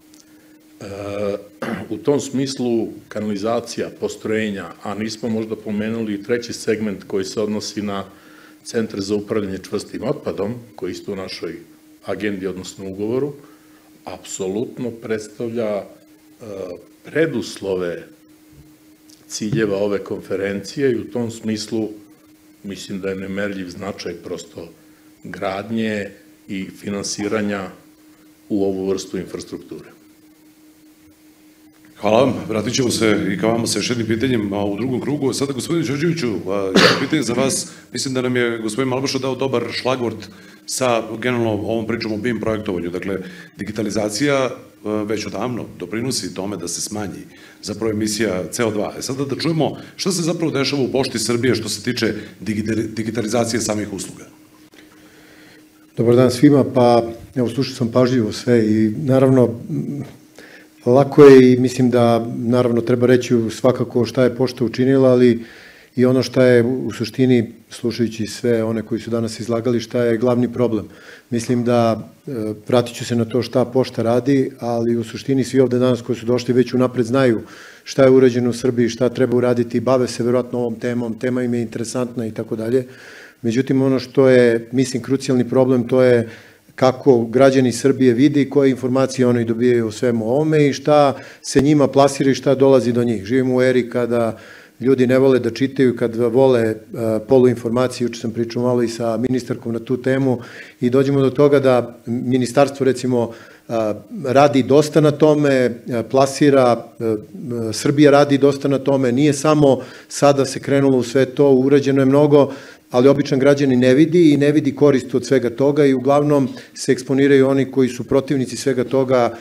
U tom smislu kanalizacija, postrojenja, a nismo možda pomenuli i treći segment koji se odnosi na Centar za upravljanje čvrstim otpadom, koji je isto u našoj agendi, odnosno ugovoru, apsolutno predstavlja preduslove ciljeva ove konferencije i u tom smislu mislim da je nemerljiv značaj prosto gradnje i finansiranja u ovu vrstu infrastrukture. Hvala vam. Vratit ćemo se i ka vama sa još jednim pitanjem u drugom krugu. Sada, gospodine Đorđeviću, jedno pitanje za vas. Mislim da nam je gospodin Malbaša dao dobar šlagvort sa generalno ovom pričom o BIM projektovanju. Dakle, digitalizacija već odavno doprinosi tome da se smanji zapravo emisija CO2. Sada da čujemo šta se zapravo dešava u Pošti Srbije što se tiče digitalizacije samih usluga. Dobar dan svima, pa evo slušao sam pažljivo sve i naravno lako je i mislim da naravno treba reći svakako šta je Pošta učinila, ali i ono šta je u suštini, slušajući sve one koji su danas izlagali, šta je glavni problem. Mislim da vratit ću se na to šta Pošta radi, ali u suštini svi ovde danas koji su došli već unapred znaju šta je urađeno u Srbiji, šta treba uraditi, bave se verovatno ovom temom, tema im je interesantna i tako dalje. Međutim, ono što je, mislim, krucijalni problem, to je kako građani Srbije vidi, koje informacije oni dobijaju o svemu ovome i šta se njima plasira i šta dolazi do njih. Živimo u eri kada ljudi ne vole da čitaju, kad vole poluinformacije, juče sam pričao malo i sa ministarkom na tu temu i dođemo do toga da ministarstvo recimo radi dosta na tome, plasira, Srbija radi dosta na tome, nije samo sada se krenulo u sve to, urađeno je mnogo, ali običan građani ne vidi i ne vidi korist od svega toga i uglavnom se eksponiraju oni koji su protivnici svega toga,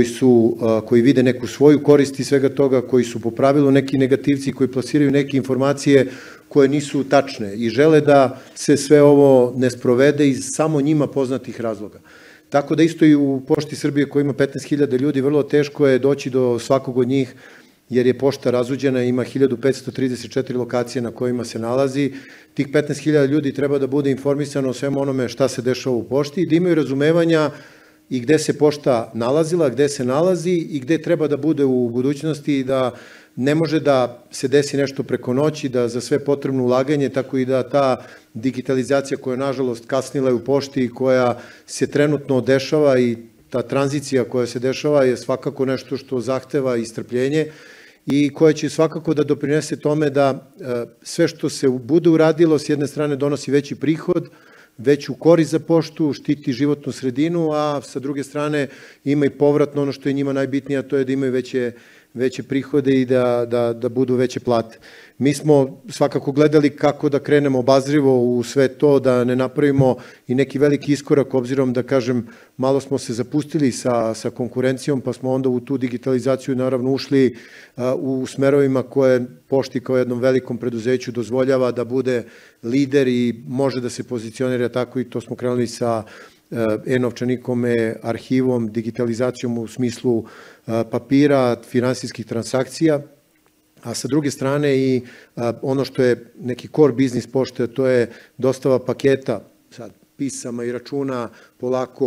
koji vide neku svoju korist i svega toga, koji su po pravilu neki negativci, koji plasiraju neke informacije koje nisu tačne i žele da se sve ovo ne sprovede iz samo njima poznatih razloga. Tako da isto i u Pošti Srbije koja ima 15.000 ljudi, vrlo teško je doći do svakog od njih, jer je Pošta razuđena, ima 1534 lokacije na kojima se nalazi. Tih 15.000 ljudi treba da bude informisano o svemu onome šta se dešava u Pošti i da imaju razumevanja i gde se Pošta nalazila, gde se nalazi i gde treba da bude u budućnosti i da ne može da se desi nešto preko noći, da za sve potrebno ulaganje, tako i da ta digitalizacija koja nažalost kasnila je u Pošti i koja se trenutno dešava i ta tranzicija koja se dešava je svakako nešto što zahteva i strpljenje i koja će svakako da doprinese tome da sve što se bude uradilo s jedne strane donosi veći prihod, veću korist za Poštu, štiti životnu sredinu, a sa druge strane ima i povratno ono što je njima najbitnije, a to je da imaju veće prihode i da budu veće plate. Mi smo svakako gledali kako da krenemo obazrivo u sve to, da ne napravimo i neki veliki iskorak, obzirom da kažem, malo smo se zapustili sa konkurencijom, pa smo onda u tu digitalizaciju naravno ušli u smerovima koje Pošti kao jednom velikom preduzeću dozvoljava da bude lider i može da se pozicionira tako i to smo krenuli sa e-novčanikom, arhivom, digitalizacijom u smislu papira, finansijskih transakcija, a sa druge strane i ono što je neki core biznis Pošte, to je dostava paketa, sad pisama i računa polako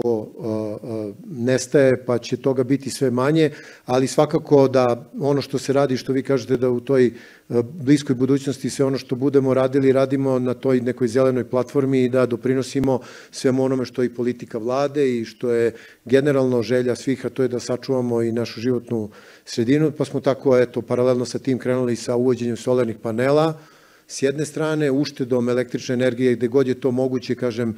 nestaje, pa će toga biti sve manje, ali svakako da ono što se radi, što vi kažete da u toj bliskoj budućnosti sve ono što budemo radili, radimo na toj nekoj zelenoj platformi i da doprinosimo svemu onome što je i politika vlade i što je generalno želja svih, a to je da sačuvamo i našu životnu sredinu, pa smo tako, eto, paralelno sa tim krenuli sa uvođenjem solarnih panela, s jedne strane, uštedom električne energije, gde god je to moguće, kažem,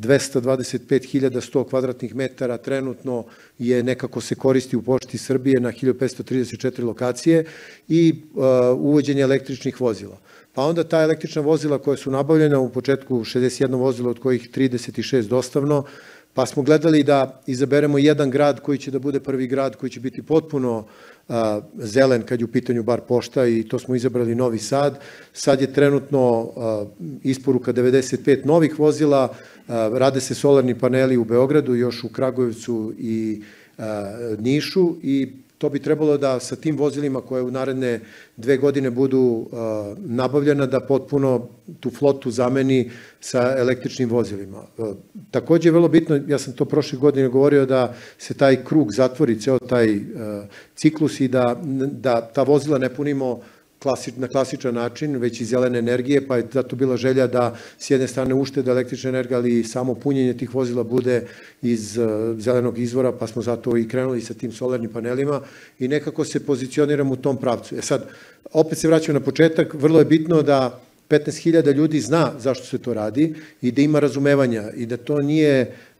225.100 kvadratnih metara trenutno je nekako se koristi u Pošti Srbije na 1534 lokacije i uvođenje električnih vozila. Pa onda ta električna vozila koja su nabavljena u početku 61 vozilo, od kojih 36 dostavno, pa smo gledali da izaberemo jedan grad koji će da bude prvi grad koji će biti potpuno zelen kad je u pitanju bar Pošta i to smo izabrali Novi Sad. Sad je trenutno isporuka 95 novih vozila, rade se solarni paneli u Beogradu, još u Kragujevcu i Nišu i to bi trebalo da sa tim vozilima koje u naredne 2 godine budu nabavljena da potpuno tu flotu zameni sa električnim vozilima. Takođe je vrlo bitno, ja sam to prošle godine govorio, da se taj krug zatvori, ceo taj ciklus i da ta vozila ne punimo na klasičan način, već iz zelene energije, pa je zato bila želja da s jedne strane ušteda električne energije, ali i samo punjenje tih vozila bude iz zelenog izvora, pa smo zato i krenuli sa tim solarnim panelima i nekako se pozicioniramo u tom pravcu. Sad, opet se vraćam na početak, vrlo je bitno da 15.000 ljudi zna zašto se to radi i da ima razumevanja i da to nije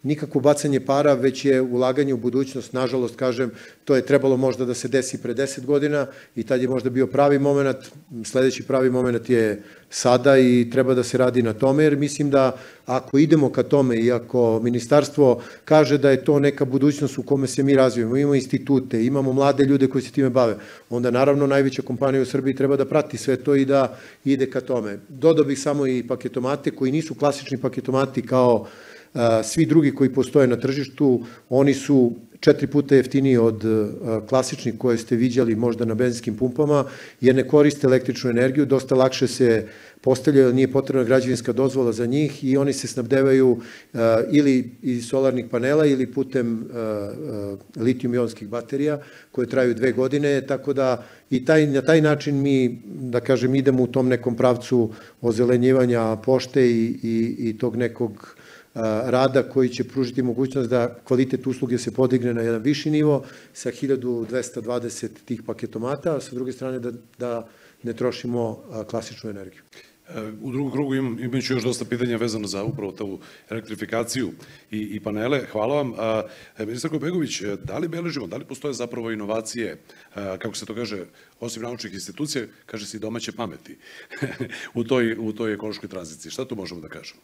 nikakvo bacanje para, već je ulaganje u budućnost. Nažalost, kažem, to je trebalo možda da se desi pre 10 godina i tad je možda bio pravi moment. Sledeći pravi moment je sada i treba da se radi na tome, jer mislim da ako idemo ka tome i ako ministarstvo kaže da je to neka budućnost u kome se mi razvijemo, imamo institute, imamo mlade ljude koji se time bave, onda naravno najveća kompanija u Srbiji treba da prati sve to i da ide ka tome. Dodao bih samo i paketomate koji nisu klasični paketomati kao svi drugi koji postoje na tržištu. Oni su 4 puta jeftiniji od klasičnih koje ste viđali možda na benzinskim pumpama, jer ne koriste električnu energiju, dosta lakše se postavljaju, nije potrebna građevinska dozvola za njih i oni se snabdevaju ili iz solarnih panela ili putem litijum-ionskih baterija koje traju 2 godine, tako da i na taj način mi, da kažem, idemo u tom nekom pravcu ozelenjivanja pošte i tog nekog rada koji će pružiti mogućnost da kvalitet usluge se podigne na jedan viši nivo sa 1220 tih paketomata, a sa druge strane da ne trošimo klasičnu energiju. U drugom krugu imajući još dosta pitanja vezano za upravo tu elektrifikaciju i panele. Hvala vam. Ministarko Begović, da li beležimo, da li postoje zapravo inovacije, kako se to kaže, osim naučnih institucija, kaže se i domaće pameti u toj ekološkoj tranziciji? Šta tu možemo da kažemo?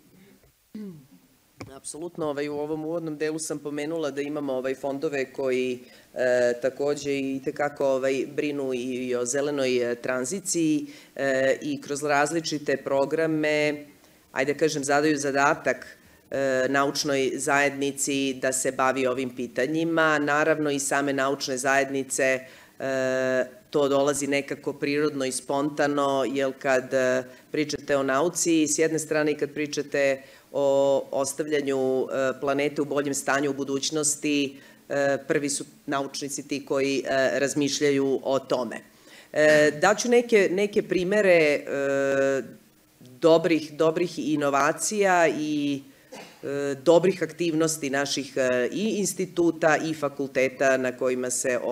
Apsolutno, u ovom uvodnom delu sam pomenula da imamo fondove koji takođe i tekako brinu i o zelenoj tranziciji i kroz različite programe, ajde kažem, zadaju zadatak naučnoj zajednici da se bavi ovim pitanjima. Naravno i same naučne zajednice to dolazi nekako prirodno i spontano, jer kad pričate o nauci, s jedne strane i kad pričate o ostavljanju planete u boljem stanju u budućnosti, prvi su naučnici ti koji razmišljaju o tome. Daću neke primere dobrih inovacija i dobrih aktivnosti naših i instituta i fakulteta na kojima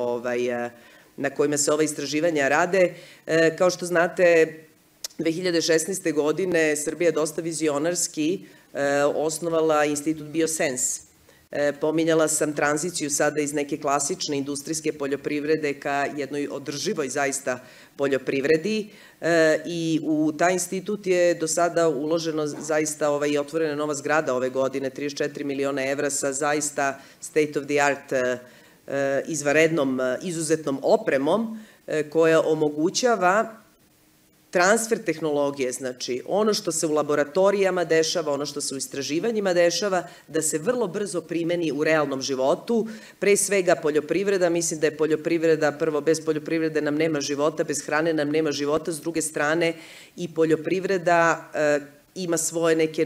se ova istraživanja rade. Kao što znate, 2016. godine Srbija je dosta vizionarski osnovala institut Biosens. Pominjala sam tranziciju sada iz neke klasične industrijske poljoprivrede ka jednoj održivoj zaista poljoprivredi i u taj institut je do sada uloženo zaista i otvorena nova zgrada ove godine, 34 miliona evra sa zaista state of the art izvanrednom, izuzetnom opremom koja omogućava transfer tehnologije, znači ono što se u laboratorijama dešava, ono što se u istraživanjima dešava, da se vrlo brzo primeni u realnom životu. Pre svega poljoprivreda, mislim da je poljoprivreda, prvo, bez poljoprivrede nam nema života, bez hrane nam nema života, s druge strane i poljoprivreda ima svoje neke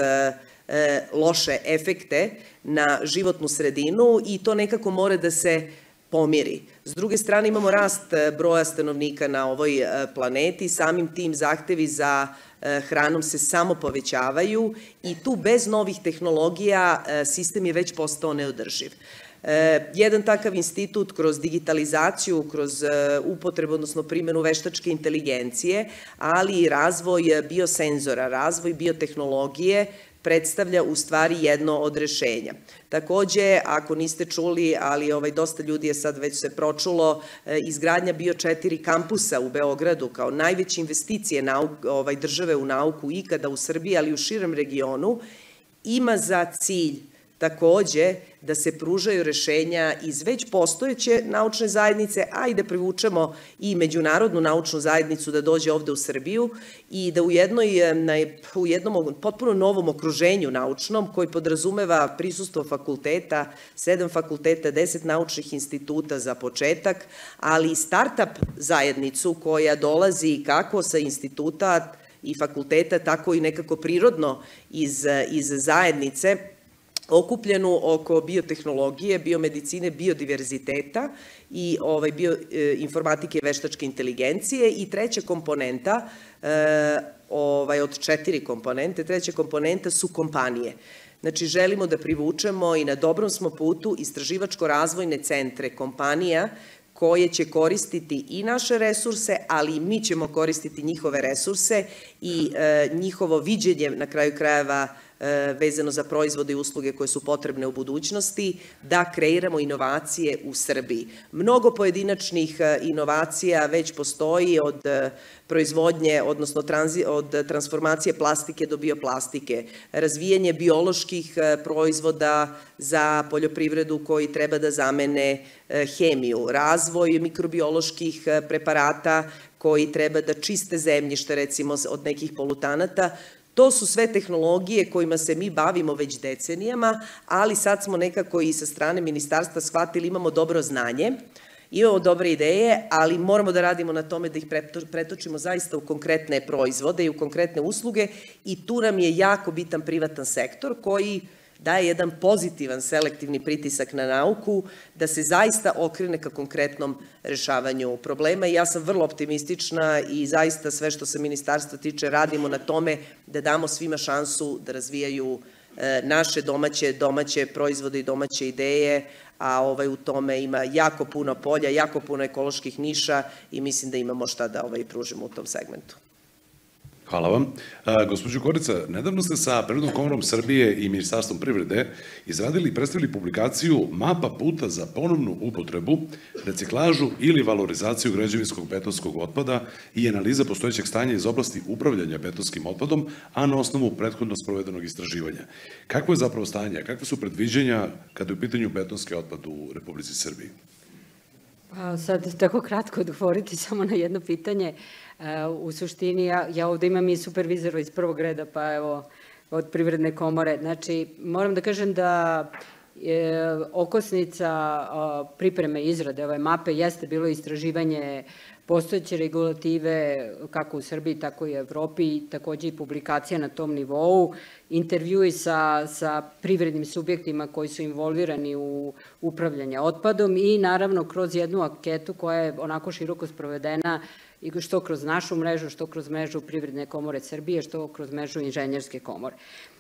loše efekte na životnu sredinu i to nekako mora da se pomiri. S druge strane imamo rast broja stanovnika na ovoj planeti, samim tim zahtevi za hranom se samo povećavaju i tu bez novih tehnologija sistem je već postao neodrživ. Jedan takav institut kroz digitalizaciju, kroz upotrebu, odnosno primjenu veštačke inteligencije, ali i razvoj biosenzora, razvoj biotehnologije, predstavlja u stvari jedno od rešenja. Takođe, ako niste čuli, ali dosta ljudi je sad već se pročulo, izgradnja Bio4 kampusa u Beogradu kao najveće investicije države u nauku ikada u Srbiji, ali i u širem regionu, ima za cilj takođe da se pružaju rešenja iz već postojeće naučne zajednice, a i da privučemo i međunarodnu naučnu zajednicu da dođe ovde u Srbiju i da u jednom potpuno novom okruženju naučnom koji podrazumeva prisustvo fakulteta, 7 fakulteta, 10 naučnih instituta za početak, ali i start-up zajednicu koja dolazi kako sa instituta i fakulteta, tako i nekako prirodno iz zajednice, okupljenu oko biotehnologije, biomedicine, biodiverziteta i bioinformatike i veštačke inteligencije. I treća komponenta, od 4 komponente, treća komponenta su kompanije. Znači, želimo da privučemo i na dobrom smo putu istraživačko-razvojne centre kompanija koje će koristiti i naše resurse, ali i mi ćemo koristiti njihove resurse i njihovo viđenje, na kraju krajeva, vezano za proizvode i usluge koje su potrebne u budućnosti, da kreiramo inovacije u Srbiji. Mnogo pojedinačnih inovacija već postoji od proizvodnje, odnosno od transformacije plastike do bioplastike, razvijanje bioloških proizvoda za poljoprivredu koji treba da zamene hemiju, razvoj mikrobioloških preparata koji treba da čiste zemljište, recimo, od nekih polutanata. To su sve tehnologije kojima se mi bavimo već decenijama, ali sad smo nekako i sa strane ministarstva shvatili, imamo dobro znanje, imamo dobre ideje, ali moramo da radimo na tome da ih pretočimo zaista u konkretne proizvode i u konkretne usluge i tu nam je jako bitan privatan sektor koji daje jedan pozitivan selektivni pritisak na nauku da se zaista okrene ka konkretnom rešavanju problema i ja sam vrlo optimistična i zaista sve što se ministarstva tiče radimo na tome da damo svima šansu da razvijaju naše domaće proizvode i domaće ideje, a u tome ima jako puno polja, jako puno ekoloških niša i mislim da imamo šta da pružimo u tom segmentu. Hvala vam. Gospođo Korica, nedavno ste sa Privrednom komorom Srbije i Ministarstvom privrede izradili i predstavili publikaciju Mapa puta za ponovnu upotrebu, reciklažu ili valorizaciju građevinskog betonskog otpada i analiza postojećeg stanja iz oblasti upravljanja betonskim otpadom, a na osnovu prethodno sprovedenog istraživanja. Kakvo je zapravo stanje, kakve su predviđenja kada je u pitanju betonski otpad u Republici Srbiji? Sad tako kratko odgovoriti samo na jedno pitanje. U suštini, ja ovde imam i supervizora iz prvog reda, pa evo, od Privredne komore. Znači, moram da kažem da okosnica pripreme izrade ove mape jeste bilo istraživanje postojeće regulative kako u Srbiji, tako i u Evropi, i takođe i publikacija na tom nivou, intervjui sa privrednim subjektima koji su involvirani u upravljanje otpadom i naravno kroz jednu anketu koja je onako široko sprovedena i što kroz našu mrežu, što kroz mrežu Privredne komore Srbije, što kroz mrežu Inženjerske komore.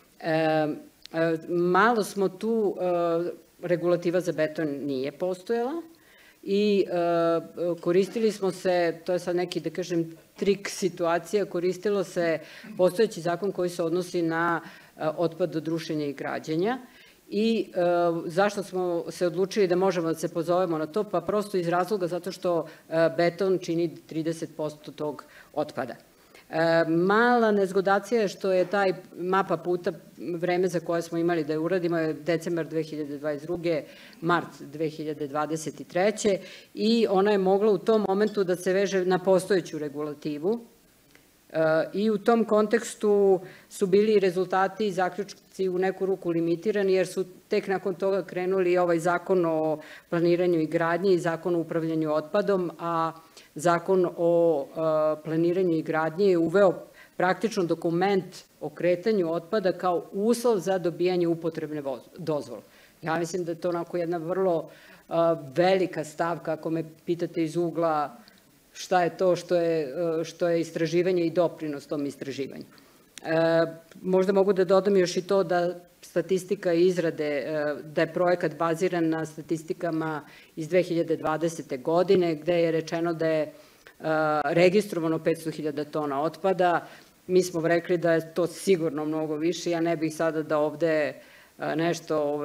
Malo smo tu, regulativa za beton nije postojala i koristili smo se, to je sad neki, da kažem, trik situacija, koristilo se postojeći zakon koji se odnosi na otpad od rušenja i građenja. I zašto smo se odlučili da možemo da se pozovemo na to? Pa prosto iz razloga zato što beton čini 30% tog otpada. Mala nezgodacija je što je taj mapa puta, vreme za koje smo imali da je uradimo je decembar 2022. mart 2023. i ona je mogla u tom momentu da se veže na postojeću regulativu. I u tom kontekstu su bili rezultati i zaključci u neku ruku limitirani, jer su tek nakon toga krenuli ovaj zakon o planiranju i gradnji i zakon o upravljanju otpadom, a zakon o planiranju i gradnji je uveo praktično dokument o kretanju otpada kao uslov za dobijanje upotrebne dozvole. Ja mislim da je to onako jedna vrlo velika stavka, ako me pitate iz ugla šta je to što je istraživanje i doprinos tom istraživanju. Možda mogu da dodam još i to da statistika izrade, da je projekat baziran na statistikama iz 2020. godine, gde je rečeno da je registrovano 500.000 tona otpada. Mi smo rekli da je to sigurno mnogo više. Ja ne bih sada da ovde nešto,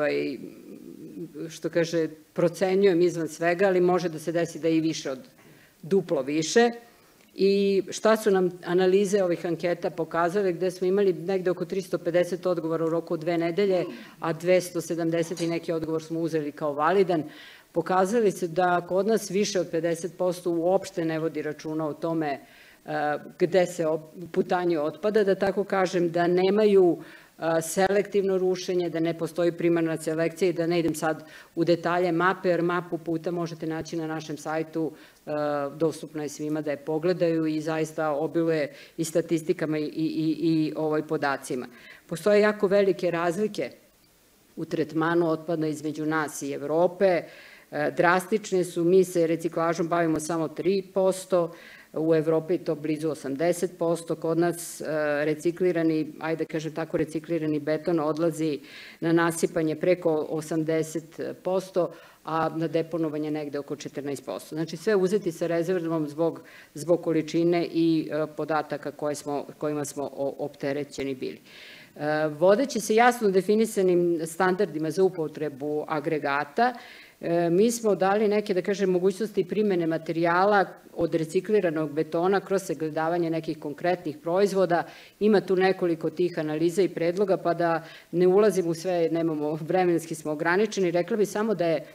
što kaže, procenjujem izvan svega, ali može da se desi da je i više od duplo više. I šta su nam analize ovih anketa pokazale, gde smo imali negde oko 350 odgovora u roku od 2 nedelje, a 270 i neki odgovor smo uzeli kao validan, pokazali se da kod nas više od 50% uopšte ne vodi računa o tome gde se putanje otpada, da tako kažem, da nemaju selektivno rušenje, da ne postoji primarna selekcija i da ne idem sad u detalje mape, jer mapu puta možete naći na našem sajtu, dostupno je svima da je pogledaju i zaista obiluje i statistikama i podacima. Postoje jako velike razlike u tretmanu otpada između nas i Evrope, drastične su, mi se reciklažom bavimo samo 3%, u Evropi je to blizu 80%, kod nas reciklirani, ajde da kažem tako, reciklirani beton odlazi na nasipanje preko 80%, a na deponovanje negde oko 14%. Znači sve uzeti sa rezervom zbog količine i podataka kojima smo opterećeni bili. Vodeći se jasno definisanim standardima za upotrebu agregata, mi smo dali neke, da kažem, mogućnosti primene materijala od recikliranog betona kroz sagledavanje nekih konkretnih proizvoda. Ima tu nekoliko tih analiza i predloga, pa da ne ulazim u sve, nemamo, vremenski smo ograničeni. Rekla bih samo da je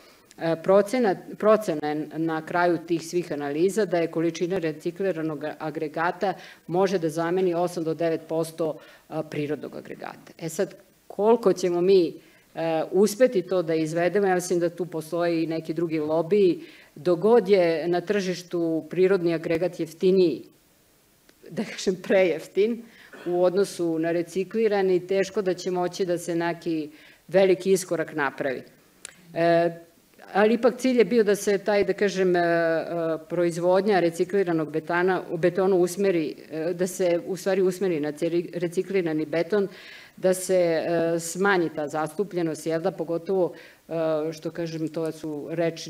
procena na kraju tih svih analiza da je količina recikliranog agregata može da zameni 8 do 9% prirodnog agregata. Sad, koliko ćemo mi uspeti to da izvedemo, ja mislim da tu postoji i neki drugi lobiji, dogod je na tržištu prirodni agregat jeftiniji, da kažem prejeftin, u odnosu na reciklirani, teško da će moći da se neki veliki iskorak napravi. Ali ipak cilj je bio da se taj, da kažem, proizvodnja recikliranog betona usmeri, da se u stvari usmeri na reciklirani beton, da se smanji ta zastupljenost, jer da pogotovo, što kažem, to su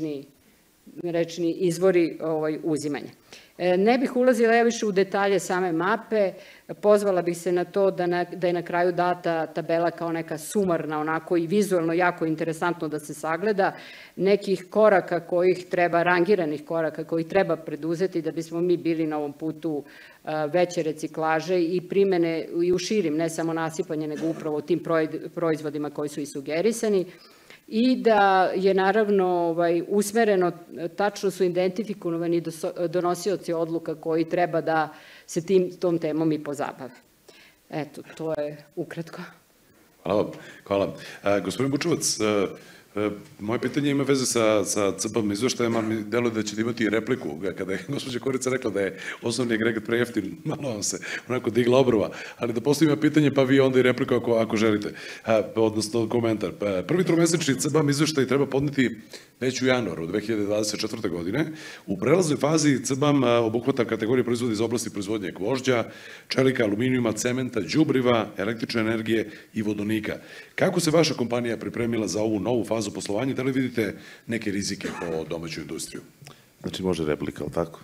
rečni izvori uzimanja. Ne bih ulazila više u detalje same mape, pozvala bih se na to da je na kraju data tabela kao neka sumarna, onako i vizualno jako interesantno da se sagleda, nekih koraka kojih treba, rangiranih koraka kojih treba preduzeti da bismo mi bili na ovom putu veće reciklaže i primene i u širim, ne samo nasipanje, nego upravo tim proizvodima koji su i sugerisani. I da je naravno usmereno, tačno su identifikovani donosioci odluka koji treba da se tom temom i pozabave. Eto, to je ukratko. Hvala vam. Hvala. Gospodin Bučevac, moje pitanje ima veze sa CBAM izveštajem, ali mi deluje da ćete imati i repliku. Kada je gospođa Korica rekla da je osnovni agregat prejeftin, malo vam se onako digla obrva, ali da postavim pitanje, pa vi onda i repliku ako želite, odnosno komentar. Prvi tromesečni CBAM izveštaj treba podneti već u januaru 2024. godine. U prelaznoj fazi CBAM obuhvata kategorije proizvoda iz oblasti proizvodnje gvožđa, čelika, aluminijuma, cementa, đubriva, električne energije i vodonika. Kako se vaša kompanija pripremila za ovu novu fazu poslovanja? Da li vidite neke rizike po domaću industriju? Znači, može replika, ali tako?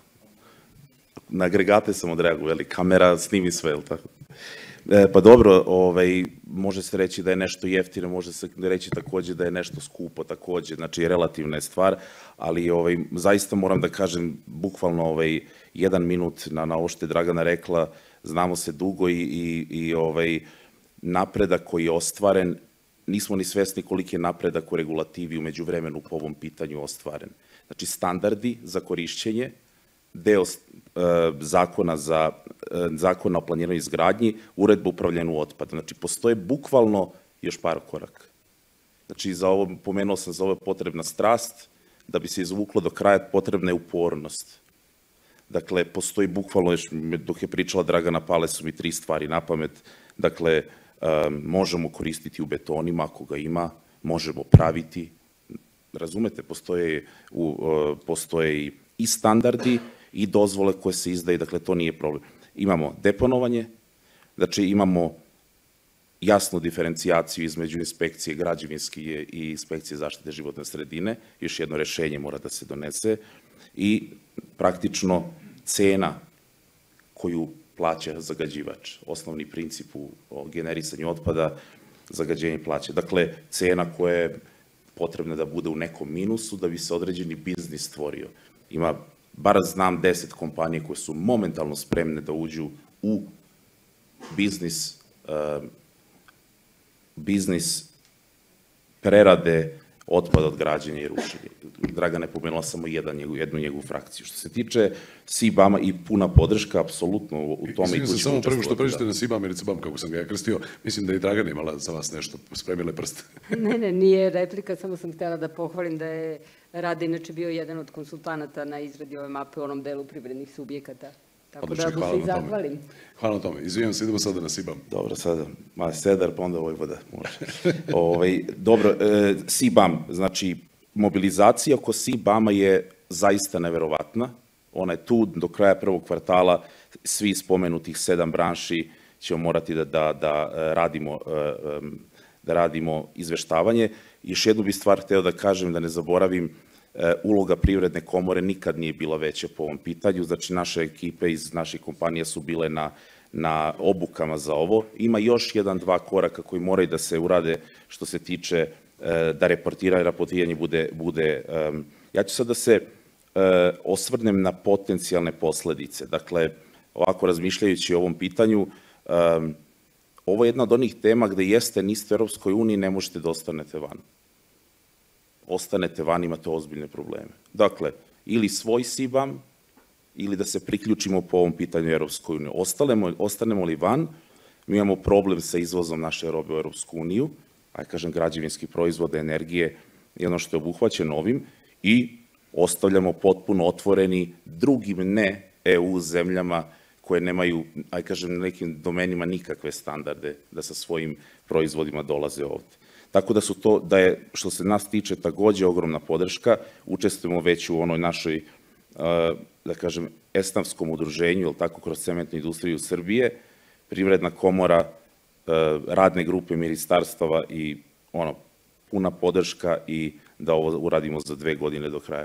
Na agregate sam odreagovao, kamera snimi sve, ali tako? Pa dobro, može se reći da je nešto jeftino, može se reći takođe da je nešto skupo, takođe, znači relativna je stvar, ali zaista moram da kažem, bukvalno 1 minut na ovo što je Dragana rekla, znamo se dugo i napredak koji je ostvaren, nismo ni svesni koliki je napredak u regulativi umeđu vremenu po ovom pitanju ostvaren. Znači, standardi za korišćenje, deo zakona o planiranju izgradnji, uredba o upravljanju otpada. Znači, postoje bukvalno još par koraka. Znači, pomenuo sam, za ovo je potrebna strast, da bi se izvuklo do kraja potrebna je upornost. Dakle, postoji bukvalno, dok je pričala Dragana, pale su mi 3 stvari na pamet. Dakle, možemo koristiti u betonima ako ga ima, možemo praviti, razumete, postoje i standardi i dozvole koje se izdaju, dakle to nije problem. Imamo deponovanje, znači imamo jasnu diferencijaciju između inspekcije građevinske i inspekcije zaštite životne sredine, još jedno rešenje mora da se donese i praktično cena koju plaća zagađivač. Osnovni princip u generisanju otpada, zagađenje plaća. Dakle, cena koja je potrebna da bude u nekom minusu da bi se određeni biznis stvorio. Ima, bar znam 10 kompanije koje su momentalno spremne da uđu u biznis prerade otpada od građenja i rušenja. Dragana je pomenula samo jednu njegovu frakciju. Što se tiče CBAM-a i puna podrška, apsolutno u tome. Izvijem se samo prvo što pređete na CBAM ili CBAM, kako sam ga ja krstio, mislim da je Dragana imala za vas nešto, spremile prste. Ne, nije replika, samo sam htjela da pohvalim da je Rade inače bio jedan od konsultanata na izradi ove mape u onom delu privrednih subjekata. Tako da mu se i zahvalim. Hvala na tome. Izvijem se, idemo sada na CBAM. Dobro, sada, Sedar, pa onda Vojvoda, može. Dobro, CBAM, znači, mobilizacija oko CBAM-a je zaista neverovatna. Ona je tu do kraja prvog kvartala, svi spomenutih 7 branši ćemo morati da radimo izveštavanje. Još jednu bih stvar hteo da kažem, da ne zaboravim, uloga Privredne komore nikad nije bila veća po ovom pitanju. Znači, naše ekipe iz naših kompanija su bile na obukama za ovo. Ima još 1-2 koraka koji moraju da se urade što se tiče da raportiranje bude... Ja ću sad da se osvrnem na potencijalne posledice. Dakle, ovako razmišljajući o ovom pitanju, ovo je jedna od onih tema gde niste u Europskoj uniji, ne možete da ostanete van. Ostanete van, imate ozbiljne probleme. Dakle, ili svoj CBAM, ili da se priključimo po ovom pitanju Europskoj uniji. Ostanemo li van, mi imamo problem sa izvozom naše robe u Europsku uniju, građevinski proizvode, energije i ono što je obuhvaćeno ovim, i ostavljamo potpuno otvoreni drugim ne EU zemljama koje nemaju, na nekim domenima nikakve standarde da sa svojim proizvodima dolaze ovde. Tako da je, što se nas tiče, takođe ogromna podrška. Učestvujemo već u onoj našoj, esnafskom udruženju, ili tako, kroz cementnu industriju Srbije, Privredna komora, radne grupe ministarstava i puna podrška i da ovo uradimo za 2 godine do kraja.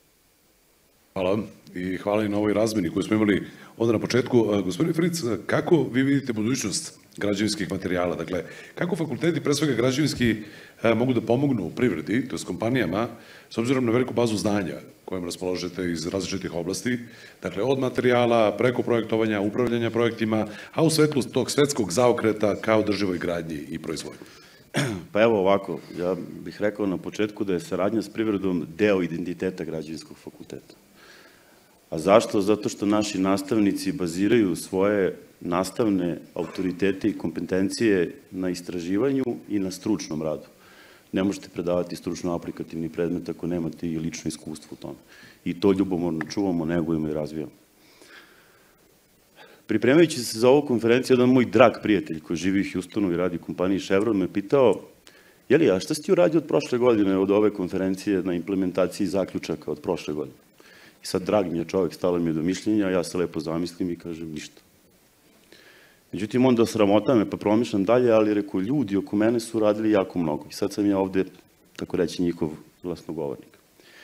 Hvala i hvala i na ovoj razmeni koju smo imali onda na početku. Gospodin Fritz, kako vi vidite budućnost građevinskih materijala? Dakle, kako fakulteti, pre svega građevinski, mogu da pomognu u privredi, to je s kompanijama, s obzirom na veliku bazu znanja kojom raspoložete iz različitih oblasti, dakle, od materijala, preko projektovanja, upravljanja projektima, a u svetlu tog svetskog zaokreta kao održivoj gradnji i proizvodnji? Pa evo ovako, ja bih rekao na početku da je saradnja s privredom deo identiteta građevinskog fakulteta. A zašto? Zato što naši nastavnici baziraju svoje nastavne autoritete i kompetencije na istraživanju i na stručnom radu. Ne možete predavati stručno-aplikativni predmet ako nemate i lično iskustvo u tome. I to ljubomorno čuvamo, negujemo i razvijamo. Pripremajući se za ovu konferenciju, jedan moj drag prijatelj koji živi u Houstonu i radi u kompaniji Chevron me pitao: Jeli, a šta si ti uradio od prošle godine, od ove konferencije na implementaciji zaključaka od prošle godine? I sad, drag mi je čovek, stalo mi je do mišljenja, ja se lepo zamislim i kažem ništa. Međutim, onda sramota me pa promišljam dalje, ali rekao, ljudi oko mene su radili jako mnogo. I sad sam ja ovde, tako reći, njihov glasnogovornik.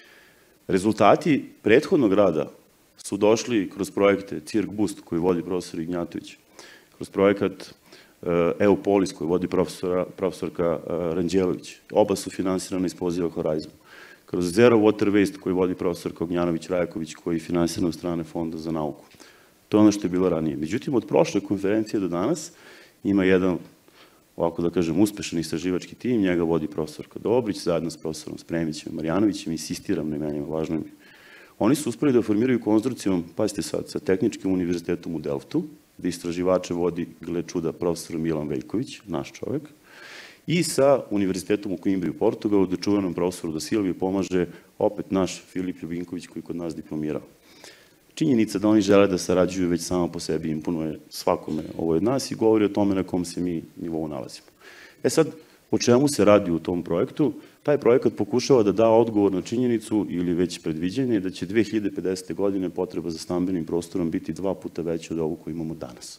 Rezultati prethodnog rada su došli kroz projekte Cirk Boost, koji vodi profesor Ignjatović, kroz projekat EUPOLIS, koji vodi profesorka Ranđelović. Oba su finansirana iz poziva Horizon. Kroz Zero Water Waste, koji vodi profesorka Ognjanović-Rajaković, koji je finansirana od strane Fonda za nauku. To je ono što je bilo ranije. Međutim, od prošle konferencije do danas ima jedan, ovako da kažem, uspešan istraživački tim, njega vodi profesorka Dobrić, zajedno s profesorom Spremićem i Marjanovićem, insistiram na imenima, važno mi. Oni su uspeli da formiraju konzorcijum, pazite sad, sa Tehničkim univerzitetom u Delftu, gde istraživače vodi, gle čuda, profesor Milan Veljković, naš čovek, i sa Univerzitetom u Coimbri u Portugalu, gde čuvenom profesoru da Silviju pomaže opet naš Filip Ljubinković, koji je kod nas diplomirao. Činjenica da oni žele da sarađuju već samo po sebi imponuje svakome ovo od nas i govori o tome na kom se mi nivou nalazimo. E sad, o čemu se radi u tom projektu? Taj projekat pokušava da da odgovor na činjenicu ili već predviđenje da će 2050. godine potreba za stambenim prostorom biti 2 puta veća od ovog koju imamo danas.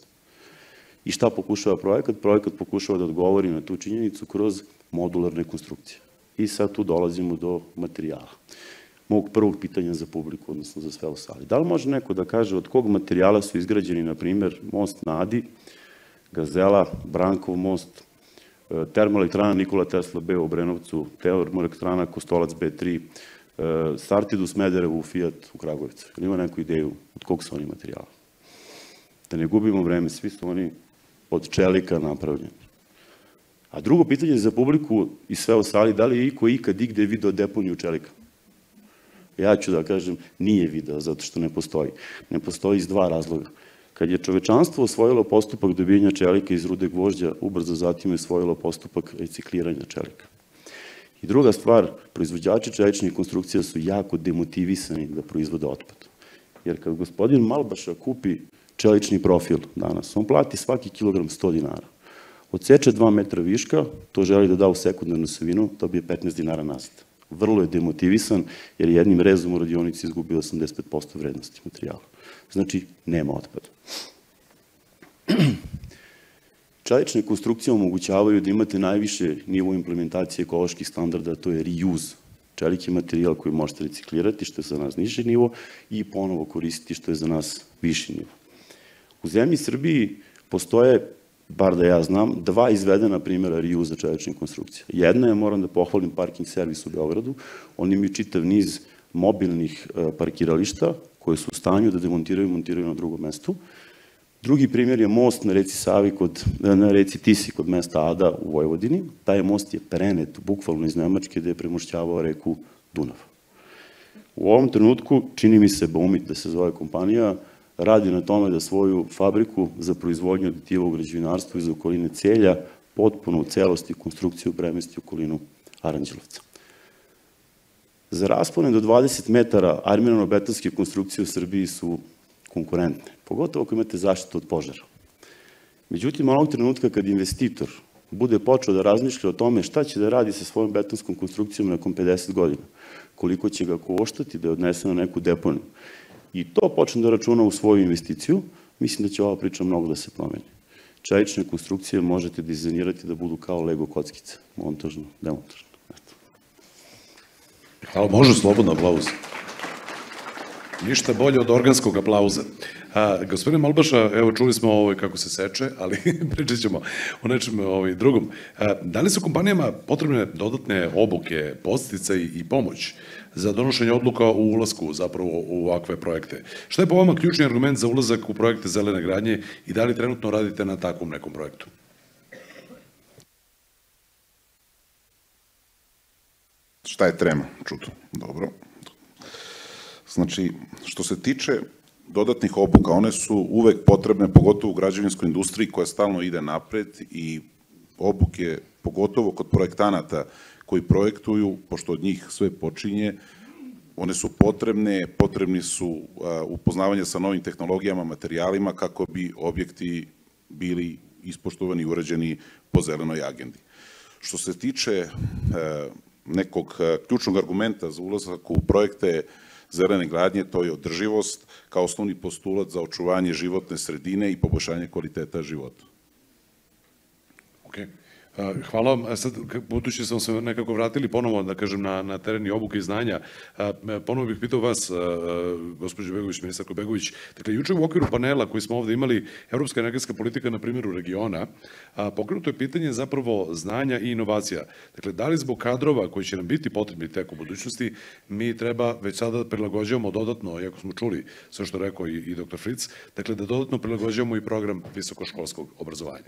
I šta pokušava projekat? Projekat pokušava da odgovori na tu činjenicu kroz modularne konstrukcije. I sad tu dolazimo do materijala. Mog prvog pitanja za publiku, odnosno za sve u sali. Da li može neko da kaže od kog materijala su izgrađeni, na primer, most na Adi, Gazela, Brankov most, termoelektrana Nikola Tesla B u Obrenovcu, termoelektrana Kostolac B3, Sartid u Smederevu, Fiat u Kragujevcu. Ili ima neku ideju od kog su oni materijala? Da ne gubimo vreme, svi su oni od čelika napravljeni. A drugo pitanje za publiku i sve u sali, da li je iko ikad igde video deponiju čelika? Ja ću da kažem, nije video, zato što ne postoji. Ne postoji iz 2 razloga. Kad je čovečanstvo osvojilo postupak dobijanja čelika iz rude gvožđa, ubrzo zatim je osvojilo postupak recikliranja čelika. I druga stvar, proizvođači čeličnih konstrukcija su jako demotivisani da proizvode otpad. Jer kad gospodin Malbaša kupi čelični profil danas, on plati svaki kilogram 100 dinara. Odseče 2 metra viška, to želi da da u sekundarnu sivinu, dobije 15 dinara nazad. Vrlo je demotivisan, jer jednim rezom u radionici izgubio 85% vrednosti materijala. Znači, nema otpada. Čelične konstrukcije omogućavaju da imate najviše nivo implementacije ekoloških standarda, to je reuse. Čelik je materijal koji možete reciklirati, što je za nas niži nivo, i ponovo koristiti, što je za nas viši nivo. U zemlji Srbiji postoje, bar da ja znam, dva izvedena primjera reuse čeličnih konstrukcija. Jedna je, moram da pohvalim, parking servis u Beogradu. Oni imaju čitav niz mobilnih parkirališta koje su u stanju da demontiraju i montiraju na drugom mestu. Drugi primjer je most na reci Savi, na reci Tisi kod mesta Ada u Vojvodini. Taj most je prenet bukvalno iz Nemačke gde je premošćavao reku Dunav. U ovom trenutku, čini mi se Baumit da se zove kompanija, radi na tome da svoju fabriku za proizvodnju aditiva u građevinarstvu iz okoline Celja potpuno u celosti konstrukciju premesti u okolinu Aranđelovca. Za raspone do 20 metara armirano-betonske konstrukcije u Srbiji su konkurentne, pogotovo ako imate zaštitu od požara. Međutim, onog trenutka kad investitor bude počeo da razmišlja o tome šta će da radi sa svojom betonskom konstrukcijom nakon 50 godina, koliko će ga koštati da je odnese na neku deponiju, i to počne da računa u svoju investiciju, mislim da će ova priča mnogo da se promeni. Čelične konstrukcije možete dizajnirati da budu kao Lego kockice, montažno, demontažno. Hvala, može slobodno aplauz. Ništa bolje od organskog aplauza. Gospodine Malbaša, evo čuli smo kako se seče, ali pričat ćemo o nečem drugom. Da li su kompanijama potrebne dodatne obuke, podsticaj i pomoć za donošenje odluka u ulasku zapravo u ovakve projekte? Šta je po vama ključni argument za ulazak u projekte zelene gradnje i da li trenutno radite na takvom nekom projektu? Šta je trema? Čudo. Dobro. Znači, što se tiče dodatnih obuka, one su uvek potrebne, pogotovo u građevinskoj industriji koja stalno ide napred, i obuke, pogotovo kod projektanata koji projektuju, pošto od njih sve počinje, one su potrebne, potrebni su upoznavanje sa novim tehnologijama, materijalima, kako bi objekti bili ispoštovani i urađeni po zelenoj agendi. Što se tiče nekog ključnog argumenta za ulazak u projekte zelene gradnje, to je održivost kao osnovni postulat za očuvanje životne sredine i poboljšanje kvaliteta života. Okej. Hvala vam. Sad, budući smo se nekako vratili ponovo, da kažem, na teren i obuke i znanja, ponovo bih pitao vas, gospođo Begović, ministarko Begović, dakle, juče u okviru panela koji smo ovde imali, Evropska energetska politika na primjeru regiona, pokrenuto je pitanje zapravo znanja i inovacija. Dakle, da li zbog kadrova koji će nam biti potrebni tek u budućnosti, mi treba već sada da prilagođavamo dodatno, iako smo čuli sve što rekao i dr. Fritz, dakle, da dodatno prilagođavamo i program visokoškolskog obrazovanja.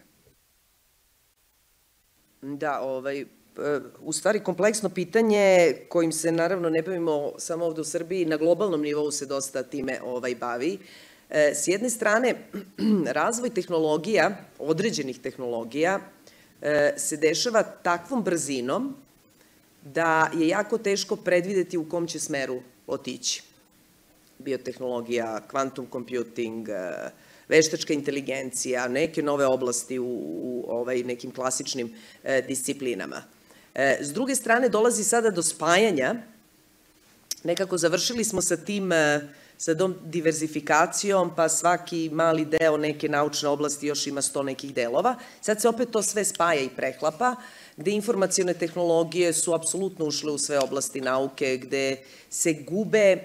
Da, u stvari kompleksno pitanje kojim se naravno ne bavimo samo ovde u Srbiji, na globalnom nivou se dosta time bavi. S jedne strane, razvoj tehnologija, određenih tehnologija, se dešava takvom brzinom da je jako teško predvideti u kom će smeru otići. Biotehnologija, quantum computing, veštačka inteligencija, neke nove oblasti u nekim klasičnim disciplinama. S druge strane, dolazi sada do spajanja. Nekako završili smo sa tom diverzifikacijom, pa svaki mali deo neke naučne oblasti još ima 100 nekih delova. Sad se opet to sve spaja i preklapa, gde informacione tehnologije su apsolutno ušle u sve oblasti nauke, gde se gube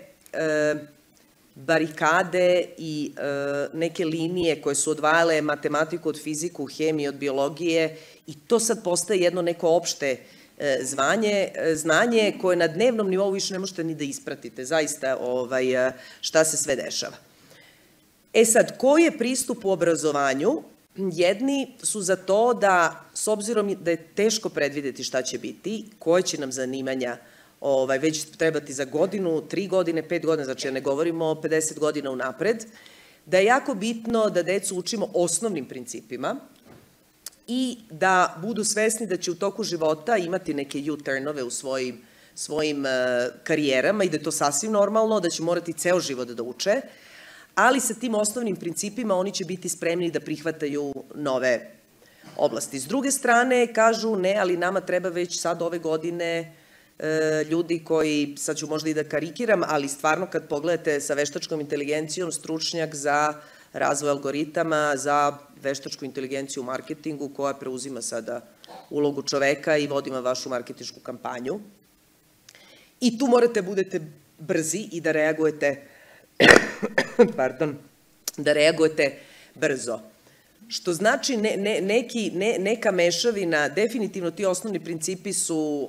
barikade i neke linije koje su odvajale matematiku od fiziku, hemiju od biologije, i to sad postaje jedno neko opšte znanje koje na dnevnom nivou više ne možete ni da ispratite, zaista šta se sve dešava. E sad, koji je pristup u obrazovanju? Jedni su za to da, s obzirom da je teško predvideti šta će biti, koje će nam zanimanja već trebati za godinu, 3 godine, 5 godina, znači ja ne govorimo o 50 godina unapred, da je jako bitno da decu učimo osnovnim principima i da budu svesni da će u toku života imati neke U-turnove u svojim karijerama i da je to sasvim normalno, da će morati ceo život da uče, ali sa tim osnovnim principima oni će biti spremni da prihvataju nove oblasti. S druge strane, kažu ne, ali nama treba već sad ove godine ljudi koji, sad ću možda i da karikiram, ali stvarno kad pogledate sa veštačkom inteligencijom, stručnjak za razvoj algoritama, za veštačku inteligenciju u marketingu, koja preuzima sada ulogu čoveka i vodima vašu marketinšku kampanju. I tu morate budete brzi i da reagujete brzo. Što znači neka mešavina, definitivno ti osnovni principi su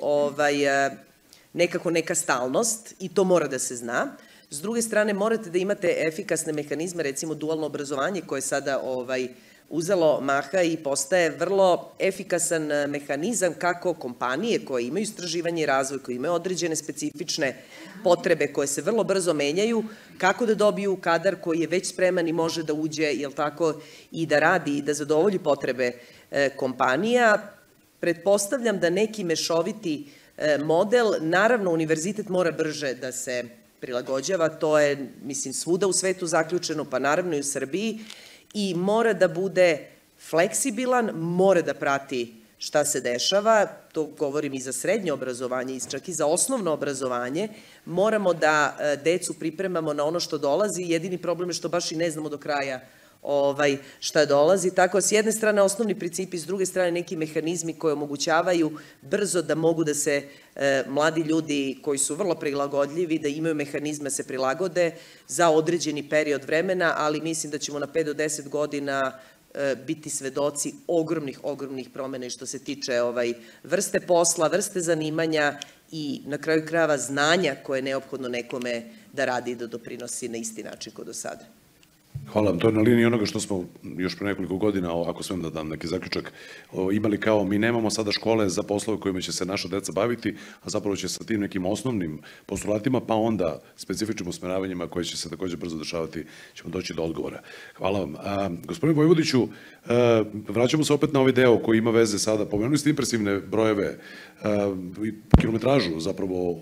nekako neka stalnost i to mora da se zna. S druge strane, morate da imate efikasne mehanizme, recimo dualno obrazovanje koje je sada uzelo maha i postaje vrlo efikasan mehanizam kako kompanije koje imaju istraživanje i razvoj, koje imaju određene specifične potrebe koje se vrlo brzo menjaju, kako da dobiju kadar koji je već spreman i može da uđe, jel tako, i da radi i da zadovolji potrebe kompanija. Pretpostavljam da neki mešoviti model, naravno univerzitet mora brže da se prilagođava, to je, mislim, svuda u svetu zaključeno, pa naravno i u Srbiji, i mora da bude fleksibilan, mora da prati šta se dešava, to govorim i za srednje obrazovanje, čak i za osnovno obrazovanje, moramo da decu pripremamo na ono što dolazi, jedini problem je što baš i ne znamo do kraja šta dolazi, tako s jedne strane osnovni principi, s druge strane neki mehanizmi koji omogućavaju brzo da mogu da se mladi ljudi koji su vrlo prilagodljivi, da imaju mehanizme se prilagode za određeni period vremena, ali mislim da ćemo na 5 do 10 godina biti svedoci ogromnih promena što se tiče vrste posla, vrste zanimanja i na kraju krajeva znanja koje je neophodno nekome da radi i da doprinosi na isti način kao do sada. Hvala vam. To je na liniji onoga što smo još pre nekoliko godina, ako smem da dam neki zaključak, imali kao mi nemamo sada škole za poslove kojima će se naša deca baviti, a zapravo će sa tim nekim osnovnim postulatima, pa onda specifičnim usmeravanjima koje će se takođe brzo dešavati, ćemo doći do odgovora. Hvala vam. Gospodine Vojvodiću, vraćamo se opet na ovaj deo koji ima veze sada, pomenuli ste impresivne brojeve, kilometražu zapravo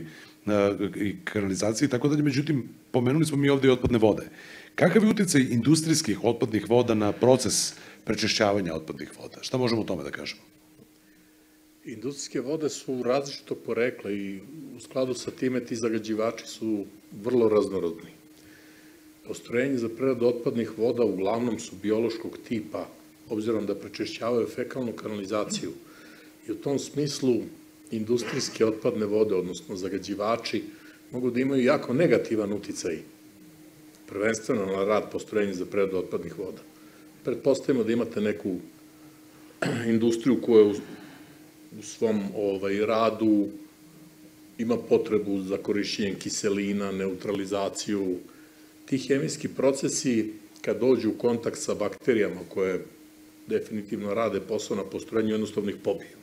i kanalizaciji i tako dalje, međutim, pomenuli smo mi ovde i otpadne vode. Kakav je uticaj industrijskih otpadnih voda na proces prečišćavanja otpadnih voda? Šta možemo o tome da kažemo? Industrijske vode su različitog porekla i u skladu sa time ti zagađivači su vrlo raznorodni. Postrojenje za preradu otpadnih voda uglavnom su biološkog tipa, obzirom da prečišćavaju fekalnu kanalizaciju. I u tom smislu industrijske otpadne vode, odnosno zagađivači, mogu da imaju jako negativan uticaj prvenstveno na rad postrojenja za preradu otpadnih voda. Pretpostavimo da imate neku industriju koja u svom radu ima potrebu za korišćenjem kiselina, neutralizaciju. Ti hemijski procesi, kad dođu u kontakt sa bakterijama koje definitivno rade posao na postrojenju, jednostavno ih pobiju.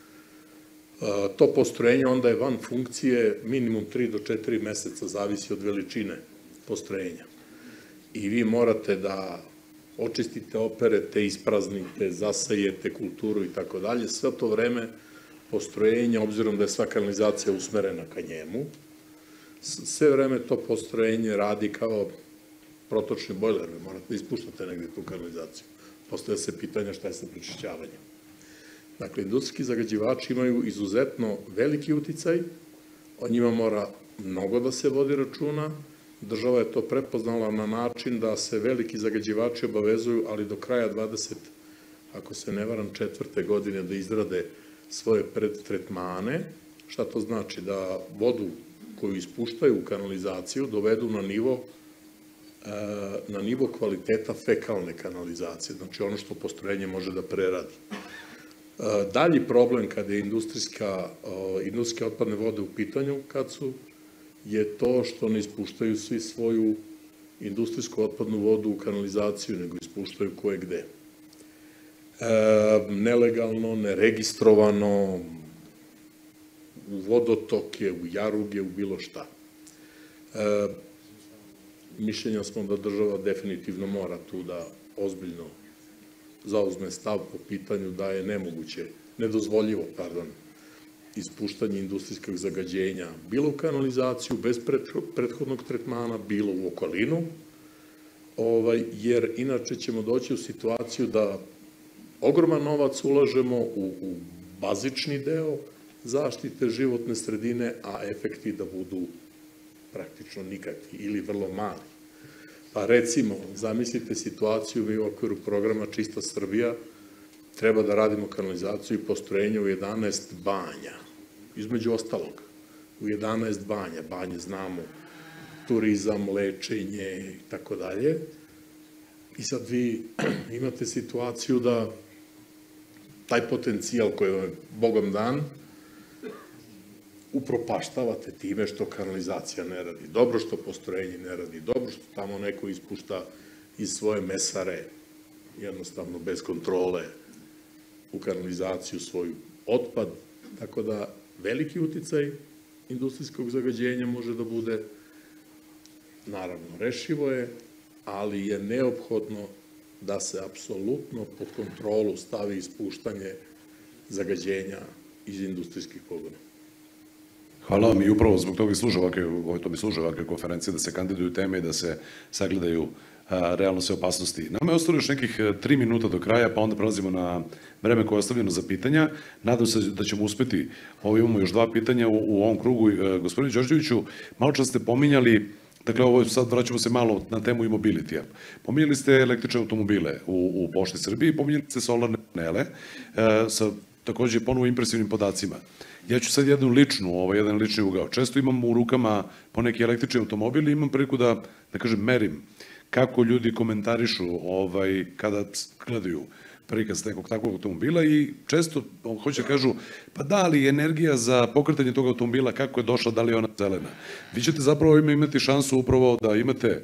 To postrojenje onda je van funkcije minimum 3 do 4 meseca, zavisi od veličine postrojenja. I vi morate da očistite, operete, ispraznite, zasejete kulturu i tako dalje. Sve to vreme postrojenja, obzirom da je sva kanalizacija usmerena ka njemu, sve vreme to postrojenje radi kao protočni bojler. Vi morate da ispuštate negde tu kanalizaciju. Postoje se pitanja šta je sa prečišćavanjem. Dakle, industrijski zagađivači imaju izuzetno veliki uticaj, o njima mora mnogo da se vodi računa. Država je to prepoznala na način da se veliki zagađivači obavezuju, ali do kraja 20, ako se ne varam, 4. godine da izrade svoje predtretmane. Šta to znači? Da vodu koju ispuštaju u kanalizaciju dovedu na nivo kvaliteta fekalne kanalizacije, znači ono što postrojenje može da preradi. Dalji problem kada je industrijske otpadne vode u pitanju, kad su, je to što ne ispuštaju svi svoju industrijsku otpadnu vodu u kanalizaciju, nego ispuštaju koje gde. Nelegalno, neregistrovano, u vodotoke, u jaruge, u bilo šta. Mišljenja smo da država definitivno mora tu da ozbiljno zauzme stav po pitanju da je nedozvoljivo, ispuštanje industrijskog zagađenja bilo u kanalizaciju, bez prethodnog tretmana, bilo u okolinu, jer inače ćemo doći u situaciju da ogroman novac ulažemo u bazični deo zaštite životne sredine, a efekti da budu praktično nikakvi ili vrlo mali. Pa recimo, zamislite situaciju, mi u okviru programa Čista Srbija treba da radimo kanalizaciju i postrojenje u 11 banja. Između ostalog, u 11 banja. Banje znamo, turizam, lečenje i tako dalje. I sad vi imate situaciju da taj potencijal koji je Bogom dan upropaštavate time što kanalizacija ne radi dobro, što postrojenje ne radi dobro, što tamo neko ispušta iz svoje mesare, jednostavno bez kontrole, u kanalizaciju svoj otpad, tako da veliki uticaj industrijskog zagađenja može da bude, naravno rešivo je, ali je neophodno da se apsolutno pod kontrolu stavi ispuštanje zagađenja iz industrijskih pogona. Hvala vam i upravo zbog toga to mi služe ovakve konferencije, da se kandiduju teme i da se sagledaju realno sve opasnosti. Nama je ostalo još nekih 3 minuta do kraja, pa onda prelazimo na vreme koje je ostavljeno za pitanja. Nadam se da ćemo uspeti. Imamo još 2 pitanja u ovom krugu. Gospodine Đorđeviću, malo čas ste pominjali, dakle, ovo sad vraćamo se malo na temu e-mobility-a. Pominjali ste električne automobile u Pošti Srbiji, pominjali ste solarne panele sa takođe ponovo impresivnim podacima. Ja ću sad jedan lični ugao. Često imam u rukama poneki električni automobil i imam priliku da kažem, merim kako ljudi komentarišu kada gledaju prikaz nekog takvog automobila i često hoće kažu, pa da li energija za pokretanje tog automobila, kako je došla, da li je ona zelena. Vi ćete zapravo imati šansu upravo da imate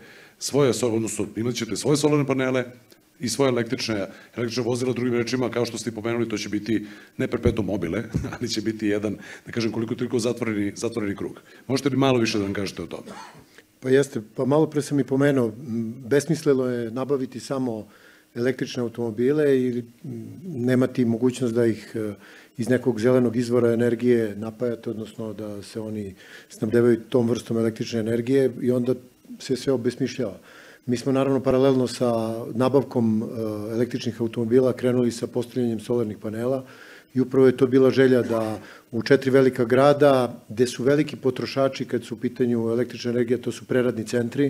imat ćete svoje solarne panele i svoje električne vozila, drugim rečima, kao što ste pomenuli, to će biti ne perpetuum mobile, ali će biti jedan, da kažem, koliko zatvoreni krug. Možete li malo više da nam kažete o tome? Pa jeste, pa malo pre sam i pomenuo, besmisleno je nabaviti samo električne automobile ili nemati mogućnost da ih iz nekog zelenog izvora energije napajate, odnosno da se oni snabdevaju tom vrstom električne energije i onda se sve obesmišljava. Mi smo naravno paralelno sa nabavkom električnih automobila krenuli sa postavljanjem solarnih panela i upravo je to bila želja da u 4 velika grada, gde su veliki potrošači kad su u pitanju električne energije, to su preradni centri,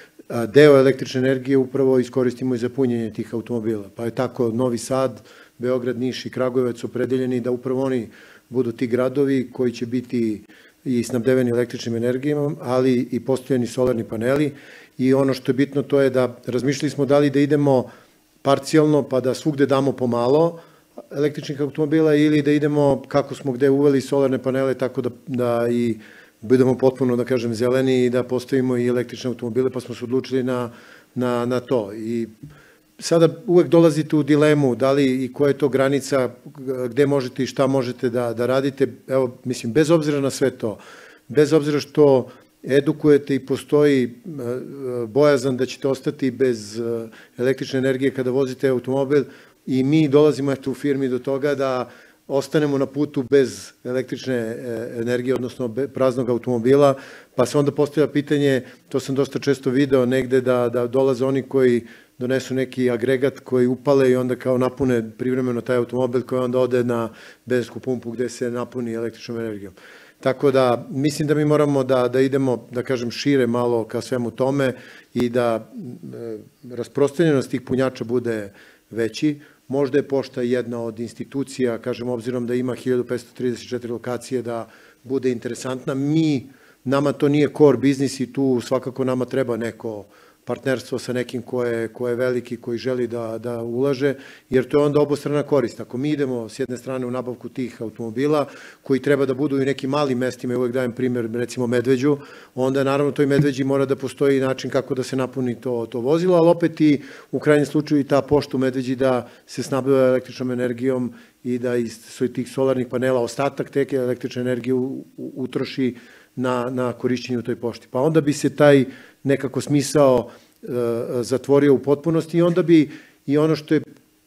deo električne energije upravo iskoristimo i za punjenje tih automobila. Pa je tako Novi Sad, Beograd, Niš i Kragujevac opredeljeni da upravo oni budu ti gradovi koji će biti i snabdeveni električnim energijama, ali i postavljeni solarni paneli. I ono što je bitno to je da razmišljali smo da li da idemo parcijalno pa da svugde damo pomalo električnih automobila ili da idemo kako smo gde uveli solarne panele tako da i budemo potpuno, da kažem, zeleni i da postavimo i električne automobile, pa smo se odlučili na to. I sada uvek dolazite u dilemu da li i koja je to granica, gde možete i šta možete da radite. Evo, mislim, bez obzira na sve to, bez obzira što edukujete i postoji bojazan da ćete ostati bez električne energije kada vozite automobil i mi dolazimo u firmi do toga da ostanemo na putu bez električne energije, odnosno praznog automobila, pa se onda postavlja pitanje, to sam dosta često video negde, da dolaze oni koji donesu neki agregat koji upale i onda kao napune privremeno taj automobil koji onda ode na benzinsku pumpu gde se napuni električnom energijom. Tako da mislim da mi moramo da idemo, da kažem, šire malo ka svemu tome i da rasprostranjenost tih punjača bude veći. Možda je Pošta jedna od institucija, kažem, obzirom da ima 1534 lokacije, da bude interesantna. Nama to nije core biznis i tu svakako nama treba neko partnerstvo sa nekim ko je veliki, koji želi da ulaže, jer to je onda obostrana korist. Ako mi idemo s jedne strane u nabavku tih automobila, koji treba da budu i nekim malim mestima, i uvek dajem primer, recimo Medveđu, onda naravno toj Medveđi mora da postoji način kako da se napuni to vozilo, ali opet i u krajnjem slučaju i ta Pošta u Medveđi da se snabdeva električnom energijom i da iz tih solarnih panela ostatak te električne energije utroši na korišćenju u toj pošti. Pa onda bi se taj nekako smisao zatvorio u potpunosti i onda bi i ono što je,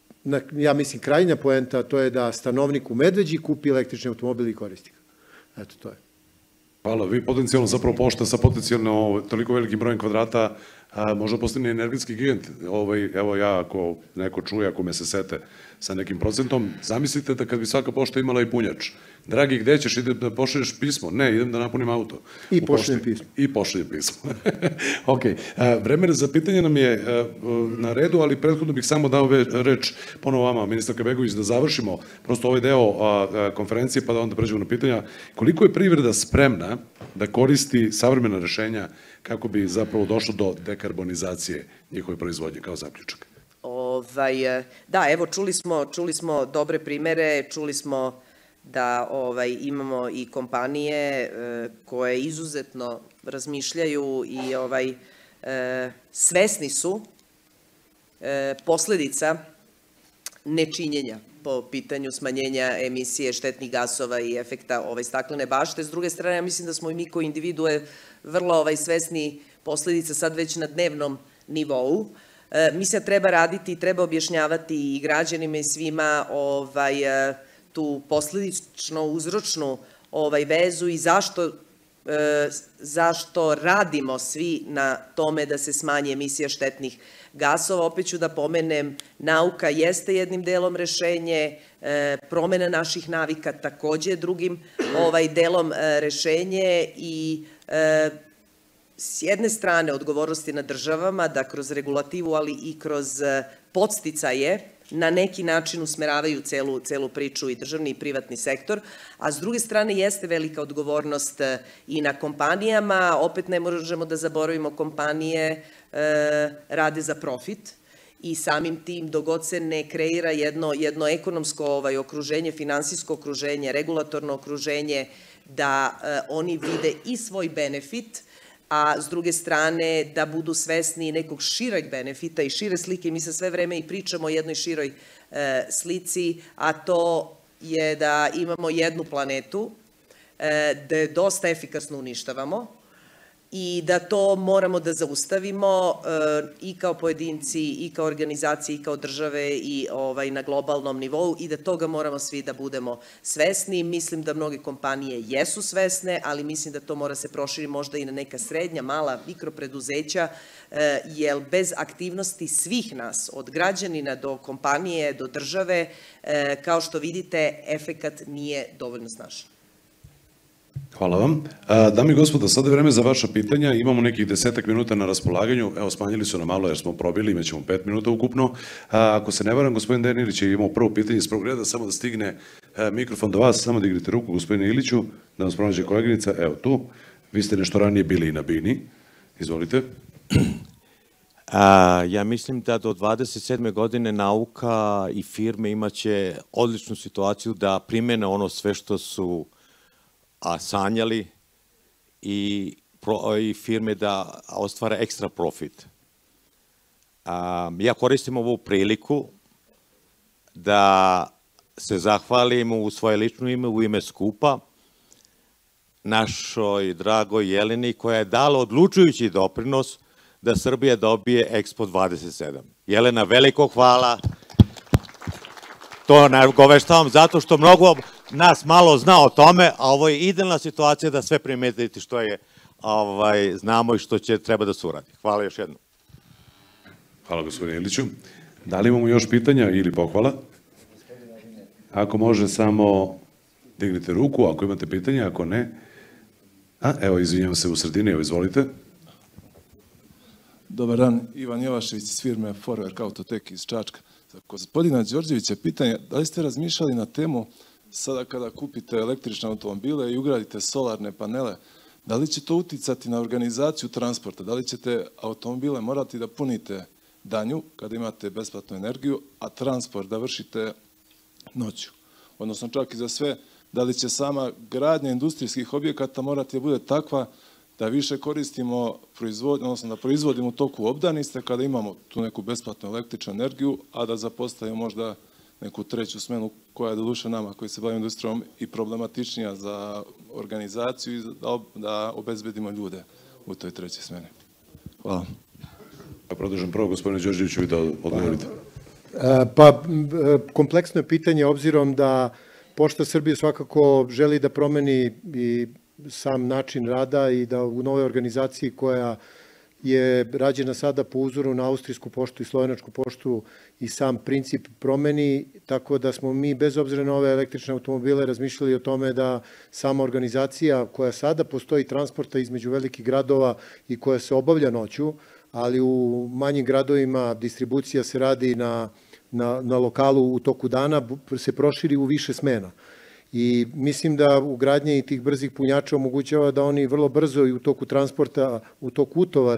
ja mislim, krajnja poenta, to je da stanovnik u Medveđi kupi električni automobil i koristi ga. Eto, to je. Hvala. Vi potencijalno, zapravo Pošta sa potencijalno toliko velikim brojem kvadrata možda postane energetski gigant. Evo ja, ako neko čuje, ako me se sete sa nekim procentom, zamislite da kad bi svaka pošta imala i punjač. Dragi, gde ćeš, idem da pošalješ pismo? Ne, idem da napunim auto. I pošaljem pismo. I pošaljem pismo. Ok. Vreme za pitanje nam je na redu, ali prethodno bih samo dao reč ponovo vama, ministarka Begović, da završimo prosto ovaj deo konferencije, pa da onda pređemo na pitanja. Koliko je privreda spremna da koristi savremena rešenja kako bi zapravo došlo do dekarbonizacije njihove proizvodnje kao zaključak? Da, evo, čuli smo dobre primere, čuli smo da imamo i kompanije koje izuzetno razmišljaju i svesni su posledica nečinjenja po pitanju smanjenja emisije štetnih gasova i efekta staklene bašte. S druge strane, ja mislim da smo i mi kao individue vrlo svesni posledica sad već na dnevnom nivou. Mislim da treba raditi i treba objašnjavati i građanima i svima tu posledično uzročnu vezu i zašto radimo svi na tome da se smanji emisija štetnih gasova. Opet ću da pomenem, nauka jeste jednim delom rešenje, promena naših navika takođe drugim delom rešenje i s jedne strane odgovornosti na državama da kroz regulativu, ali i kroz podsticaje na neki način usmeravaju celu priču i državni i privatni sektor, a s druge strane jeste velika odgovornost i na kompanijama. Opet ne možemo da zaboravimo, kompanije rade za profit i samim tim dok god se ne kreira jedno ekonomsko okruženje, finansijsko okruženje, regulatorno okruženje, da oni vide i svoj benefit, a s druge strane da budu svesni nekog šireg benefita i šire slike. Mi se sve vreme i pričamo o jednoj široj slici, a to je da imamo jednu planetu, da je dosta efikasno uništavamo i da to moramo da zaustavimo i kao pojedinci, i kao organizacije, i kao države i na globalnom nivou i da toga moramo svi da budemo svesni. Mislim da mnoge kompanije jesu svesne, ali mislim da to mora se proširi možda i na neka srednja, mala, mikropreduzeća, jer bez aktivnosti svih nas, od građanina do kompanije, do države, kao što vidite, efekat nije dovoljno snažan. Hvala vam. Dame i gospodo, sada je vreme za vaša pitanja. Imamo nekih 10 minuta na raspolaganju. Evo, smanjili su nam malo jer smo probili, imaćemo 5 minuta ukupno. Ako se ne varam, gospodin Dejan Ilić je imao prvo pitanje iz prvog reda, samo da stigne mikrofon do vas, samo dignite ruku, gospodine Iliću, da vas pronađe koleginica. Evo tu. Vi ste nešto ranije bili i na bini. Izvolite. Ja mislim da do 27. godine nauka i firme imaće odličnu situaciju da primene ono sve što su sanjali i firme da ostvare ekstra profit. Ja koristim ovu priliku da se zahvalim u svoje lično ime, u ime skupa, našoj dragoj Jeleni koja je dala odlučujući doprinos da Srbija dobije Expo 27. Jelena, veliko hvala. To nagoveštavam zato što mnogo nas malo zna o tome, a ovo je idealna situacija da sve primetite što je znamo i što treba da se uradi. Hvala još jednom. Hvala gospodine Iliću. Da li imamo još pitanja ili pohvala? Ako može, samo dignite ruku, ako imate pitanja, ako ne. Evo, izvinjam se u sredini, evo, izvolite. Dobar dan, Ivan Jovašević iz firme Forwerk Autotek iz Čačka. Za gospodina Đorđevića pitanje, da li ste razmišljali na temu sada kada kupite električne automobile i ugradite solarne panele, da li će to uticati na organizaciju transporta? Da li ćete automobile morati da punite danju kada imate besplatnu energiju, a transport da vršite noću? Odnosno čak i za sve, da li će sama gradnja industrijskih objekata morati da bude takva da više koristimo odnosno da proizvodimo u toku obdanice kada imamo tu neku besplatnu električnu energiju, a da zapostavimo možda neku treću smenu koja je doduše nama koji se bavimo industrijom i problematičnija za organizaciju i da obezbedimo ljude u toj trećoj smeni. Hvala. Produžem prvo, gospodine Đorđeviću, vi da odgovorite. Pa, kompleksno je pitanje obzirom da Pošta Srbije svakako želi da promeni i sam način rada i da u novoj organizaciji koja je rađena sada po uzoru na austrijsku poštu i slovenačku poštu i sam princip promeni, tako da smo mi bez obzira na ove električne automobile razmišljali o tome da sama organizacija koja sada postoji transporta između velikih gradova i koja se obavlja noću, ali u manjim gradovima distribucija se radi na lokalu u toku dana, se proširi u više smena. I mislim da ugradnje i tih brzih punjača omogućava da oni vrlo brzo i u toku transporta, u toku utovara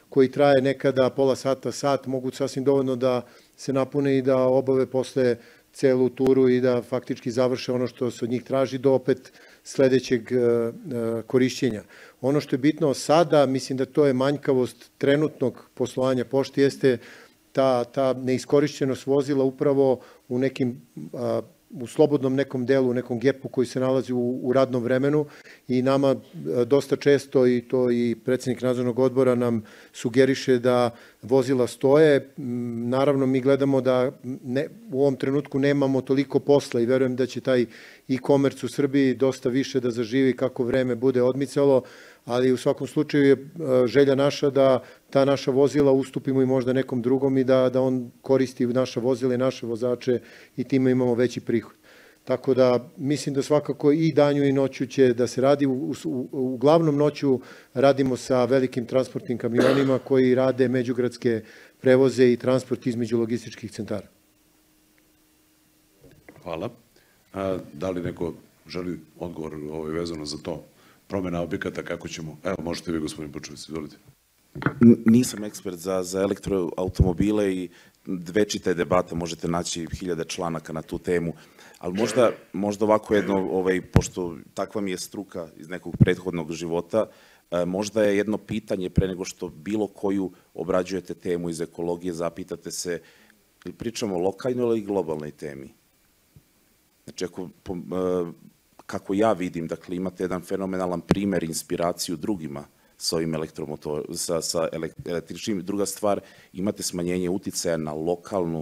koji traje nekada pola sata, sat, mogu sasvim dovoljno da se napune i da obave posle celu turu i da faktički završe ono što se od njih traži do opet sledećeg korišćenja. Ono što je bitno sada, mislim da to je manjkavost trenutnog poslovanja pošte, jeste ta neiskorišćenost vozila upravo u nekim u slobodnom nekom delu, u nekom gepu koji se nalazi u radnom vremenu i nama dosta često, i to i predsednik nadzornog odbora nam sugeriše da vozila stoje. Naravno, mi gledamo da u ovom trenutku nemamo toliko posla i verujem da će taj e-commerce u Srbiji dosta više da zaživi kako vreme bude odmicalo, ali u svakom slučaju je želja naša da ta naša vozila ustupimo i možda nekom drugom i da on koristi naša vozila i naše vozače i time imamo veći prihod. Tako da mislim da svakako i danju i noću će da se radi. Uglavnom noću radimo sa velikim transportnim kamionima koji rade međugradske prevoze i transport između logističkih centara. Hvala. Da li neko želi odgovor vezano za to? Promjena objekata, kako ćemo? Evo, možete vi, gospodin Pučević, izvolite. Nisam ekspert za elektroautomobile i večita je debata, možete naći hiljade članaka na tu temu, ali možda ovako jedno, pošto takva mi je struka iz nekog prethodnog života, možda je jedno pitanje pre nego što bilo koju obrađujete temu iz ekologije, zapitate se, ili pričamo o lokalnoj ili globalnoj temi? Znači, kako ja vidim, dakle, imate jedan fenomenalan primer, inspiraciju drugima sa ovim sa električnim. Druga stvar, imate smanjenje uticaja na lokalnu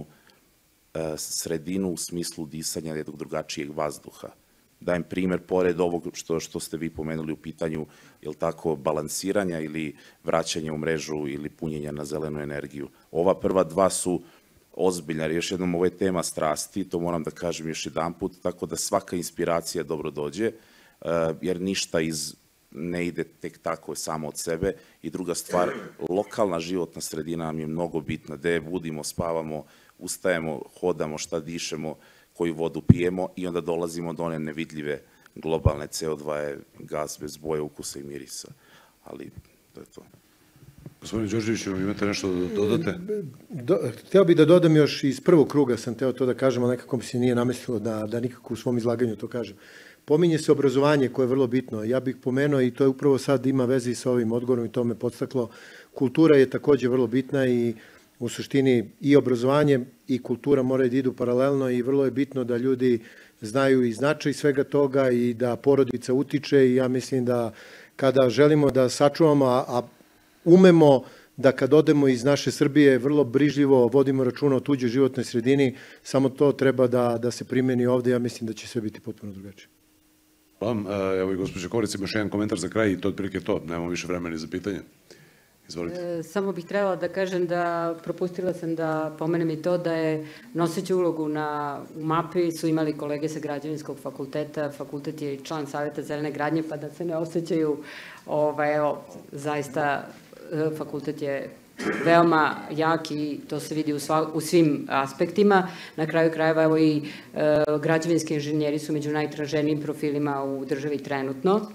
sredinu u smislu disanja jednog drugačijeg vazduha. Dajem primer, pored ovog što ste vi pomenuli u pitanju, je li tako, balansiranja ili vraćanja u mrežu ili punjenja na zelenu energiju. Ova prva dva su ozbiljna, još jednom, ovo je tema strasti, to moram da kažem još jedan put, tako da svaka inspiracija dobro dođe, jer ništa ne ide tek tako samo od sebe. I druga stvar, lokalna životna sredina nam je mnogo bitna, gde budimo, spavamo, ustajemo, hodamo, šta dišemo, koju vodu pijemo i onda dolazimo do one nevidljive globalne. CO2 je gas bez boje, ukusa i mirisa, ali to je to. Gospodin Đorđević, imate nešto da dodate? Hteo bih da dodam još iz prvog kruga, sam teo to da kažem, ali nekako mi se nije namestilo da nikako u svom izlaganju to kažem. Pominje se obrazovanje koje je vrlo bitno. Ja bih pomenuo, i to je upravo sad ima veze i sa ovim odgovorom i to me podstaklo, kultura je takođe vrlo bitna i u suštini i obrazovanje i kultura moraju da idu paralelno i vrlo je bitno da ljudi znaju i značaj svega toga i da porodica utiče i ja mislim da kada želimo da sačuvamo, a umemo da kad odemo iz naše Srbije vrlo brižljivo vodimo računa o tuđoj životnoj sredini, samo to treba da se primeni ovde, ja mislim da će sve biti potpuno drugačije. Hvala. Evo i gospođa Koric, imaš jedan komentar za kraj i to otprilike to, nemamo više vremena za pitanje. Izvolite. Samo bih trebala da kažem da propustila sam da pomenem i to da je noseću ulogu u mapi su imali kolege sa građevinskog fakulteta, fakultet je član Saveta zelene gradnje, pa da se ne osjećaju, evo, zaista fakultet je veoma jak i to se vidi u svim aspektima. Na kraju krajeva, evo i građevinski inženjeri su među najtraženijim profilima u državi trenutno.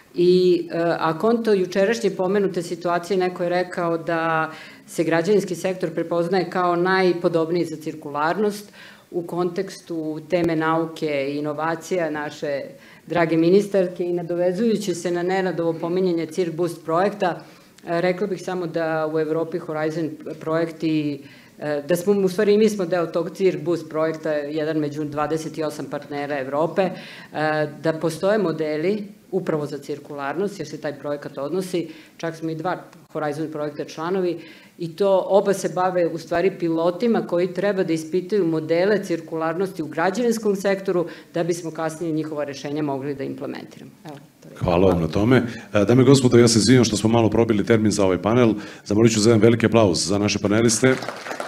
I a konto jučerašnje pomenute situacije, neko je rekao da se građevinski sektor prepoznaje kao najpodobniji za cirkularnost u kontekstu teme nauke i inovacija naše drage ministarke i nadovezujući se na Nenadovo pominjanje CIRC Boost projekta, rekla bih samo da u Evropi Horizon projekti, da smo, u stvari i mi smo deo tog CIRC Boost projekta, jedan među 28 partnera Evrope, da postoje modeli upravo za cirkularnost, jer se taj projekat odnosi, čak smo i 2 Horizon projekta članovi, i to oba se bave u stvari pilotima koji treba da ispitaju modele cirkularnosti u građevinskom sektoru da bismo kasnije njihova rešenja mogli da implementiramo. Hvala vam na tome. Dame i gospodo, ja se izvinjam što smo malo probili termin za ovaj panel. Zamolit ću za jedan veliki aplauz za naše paneliste.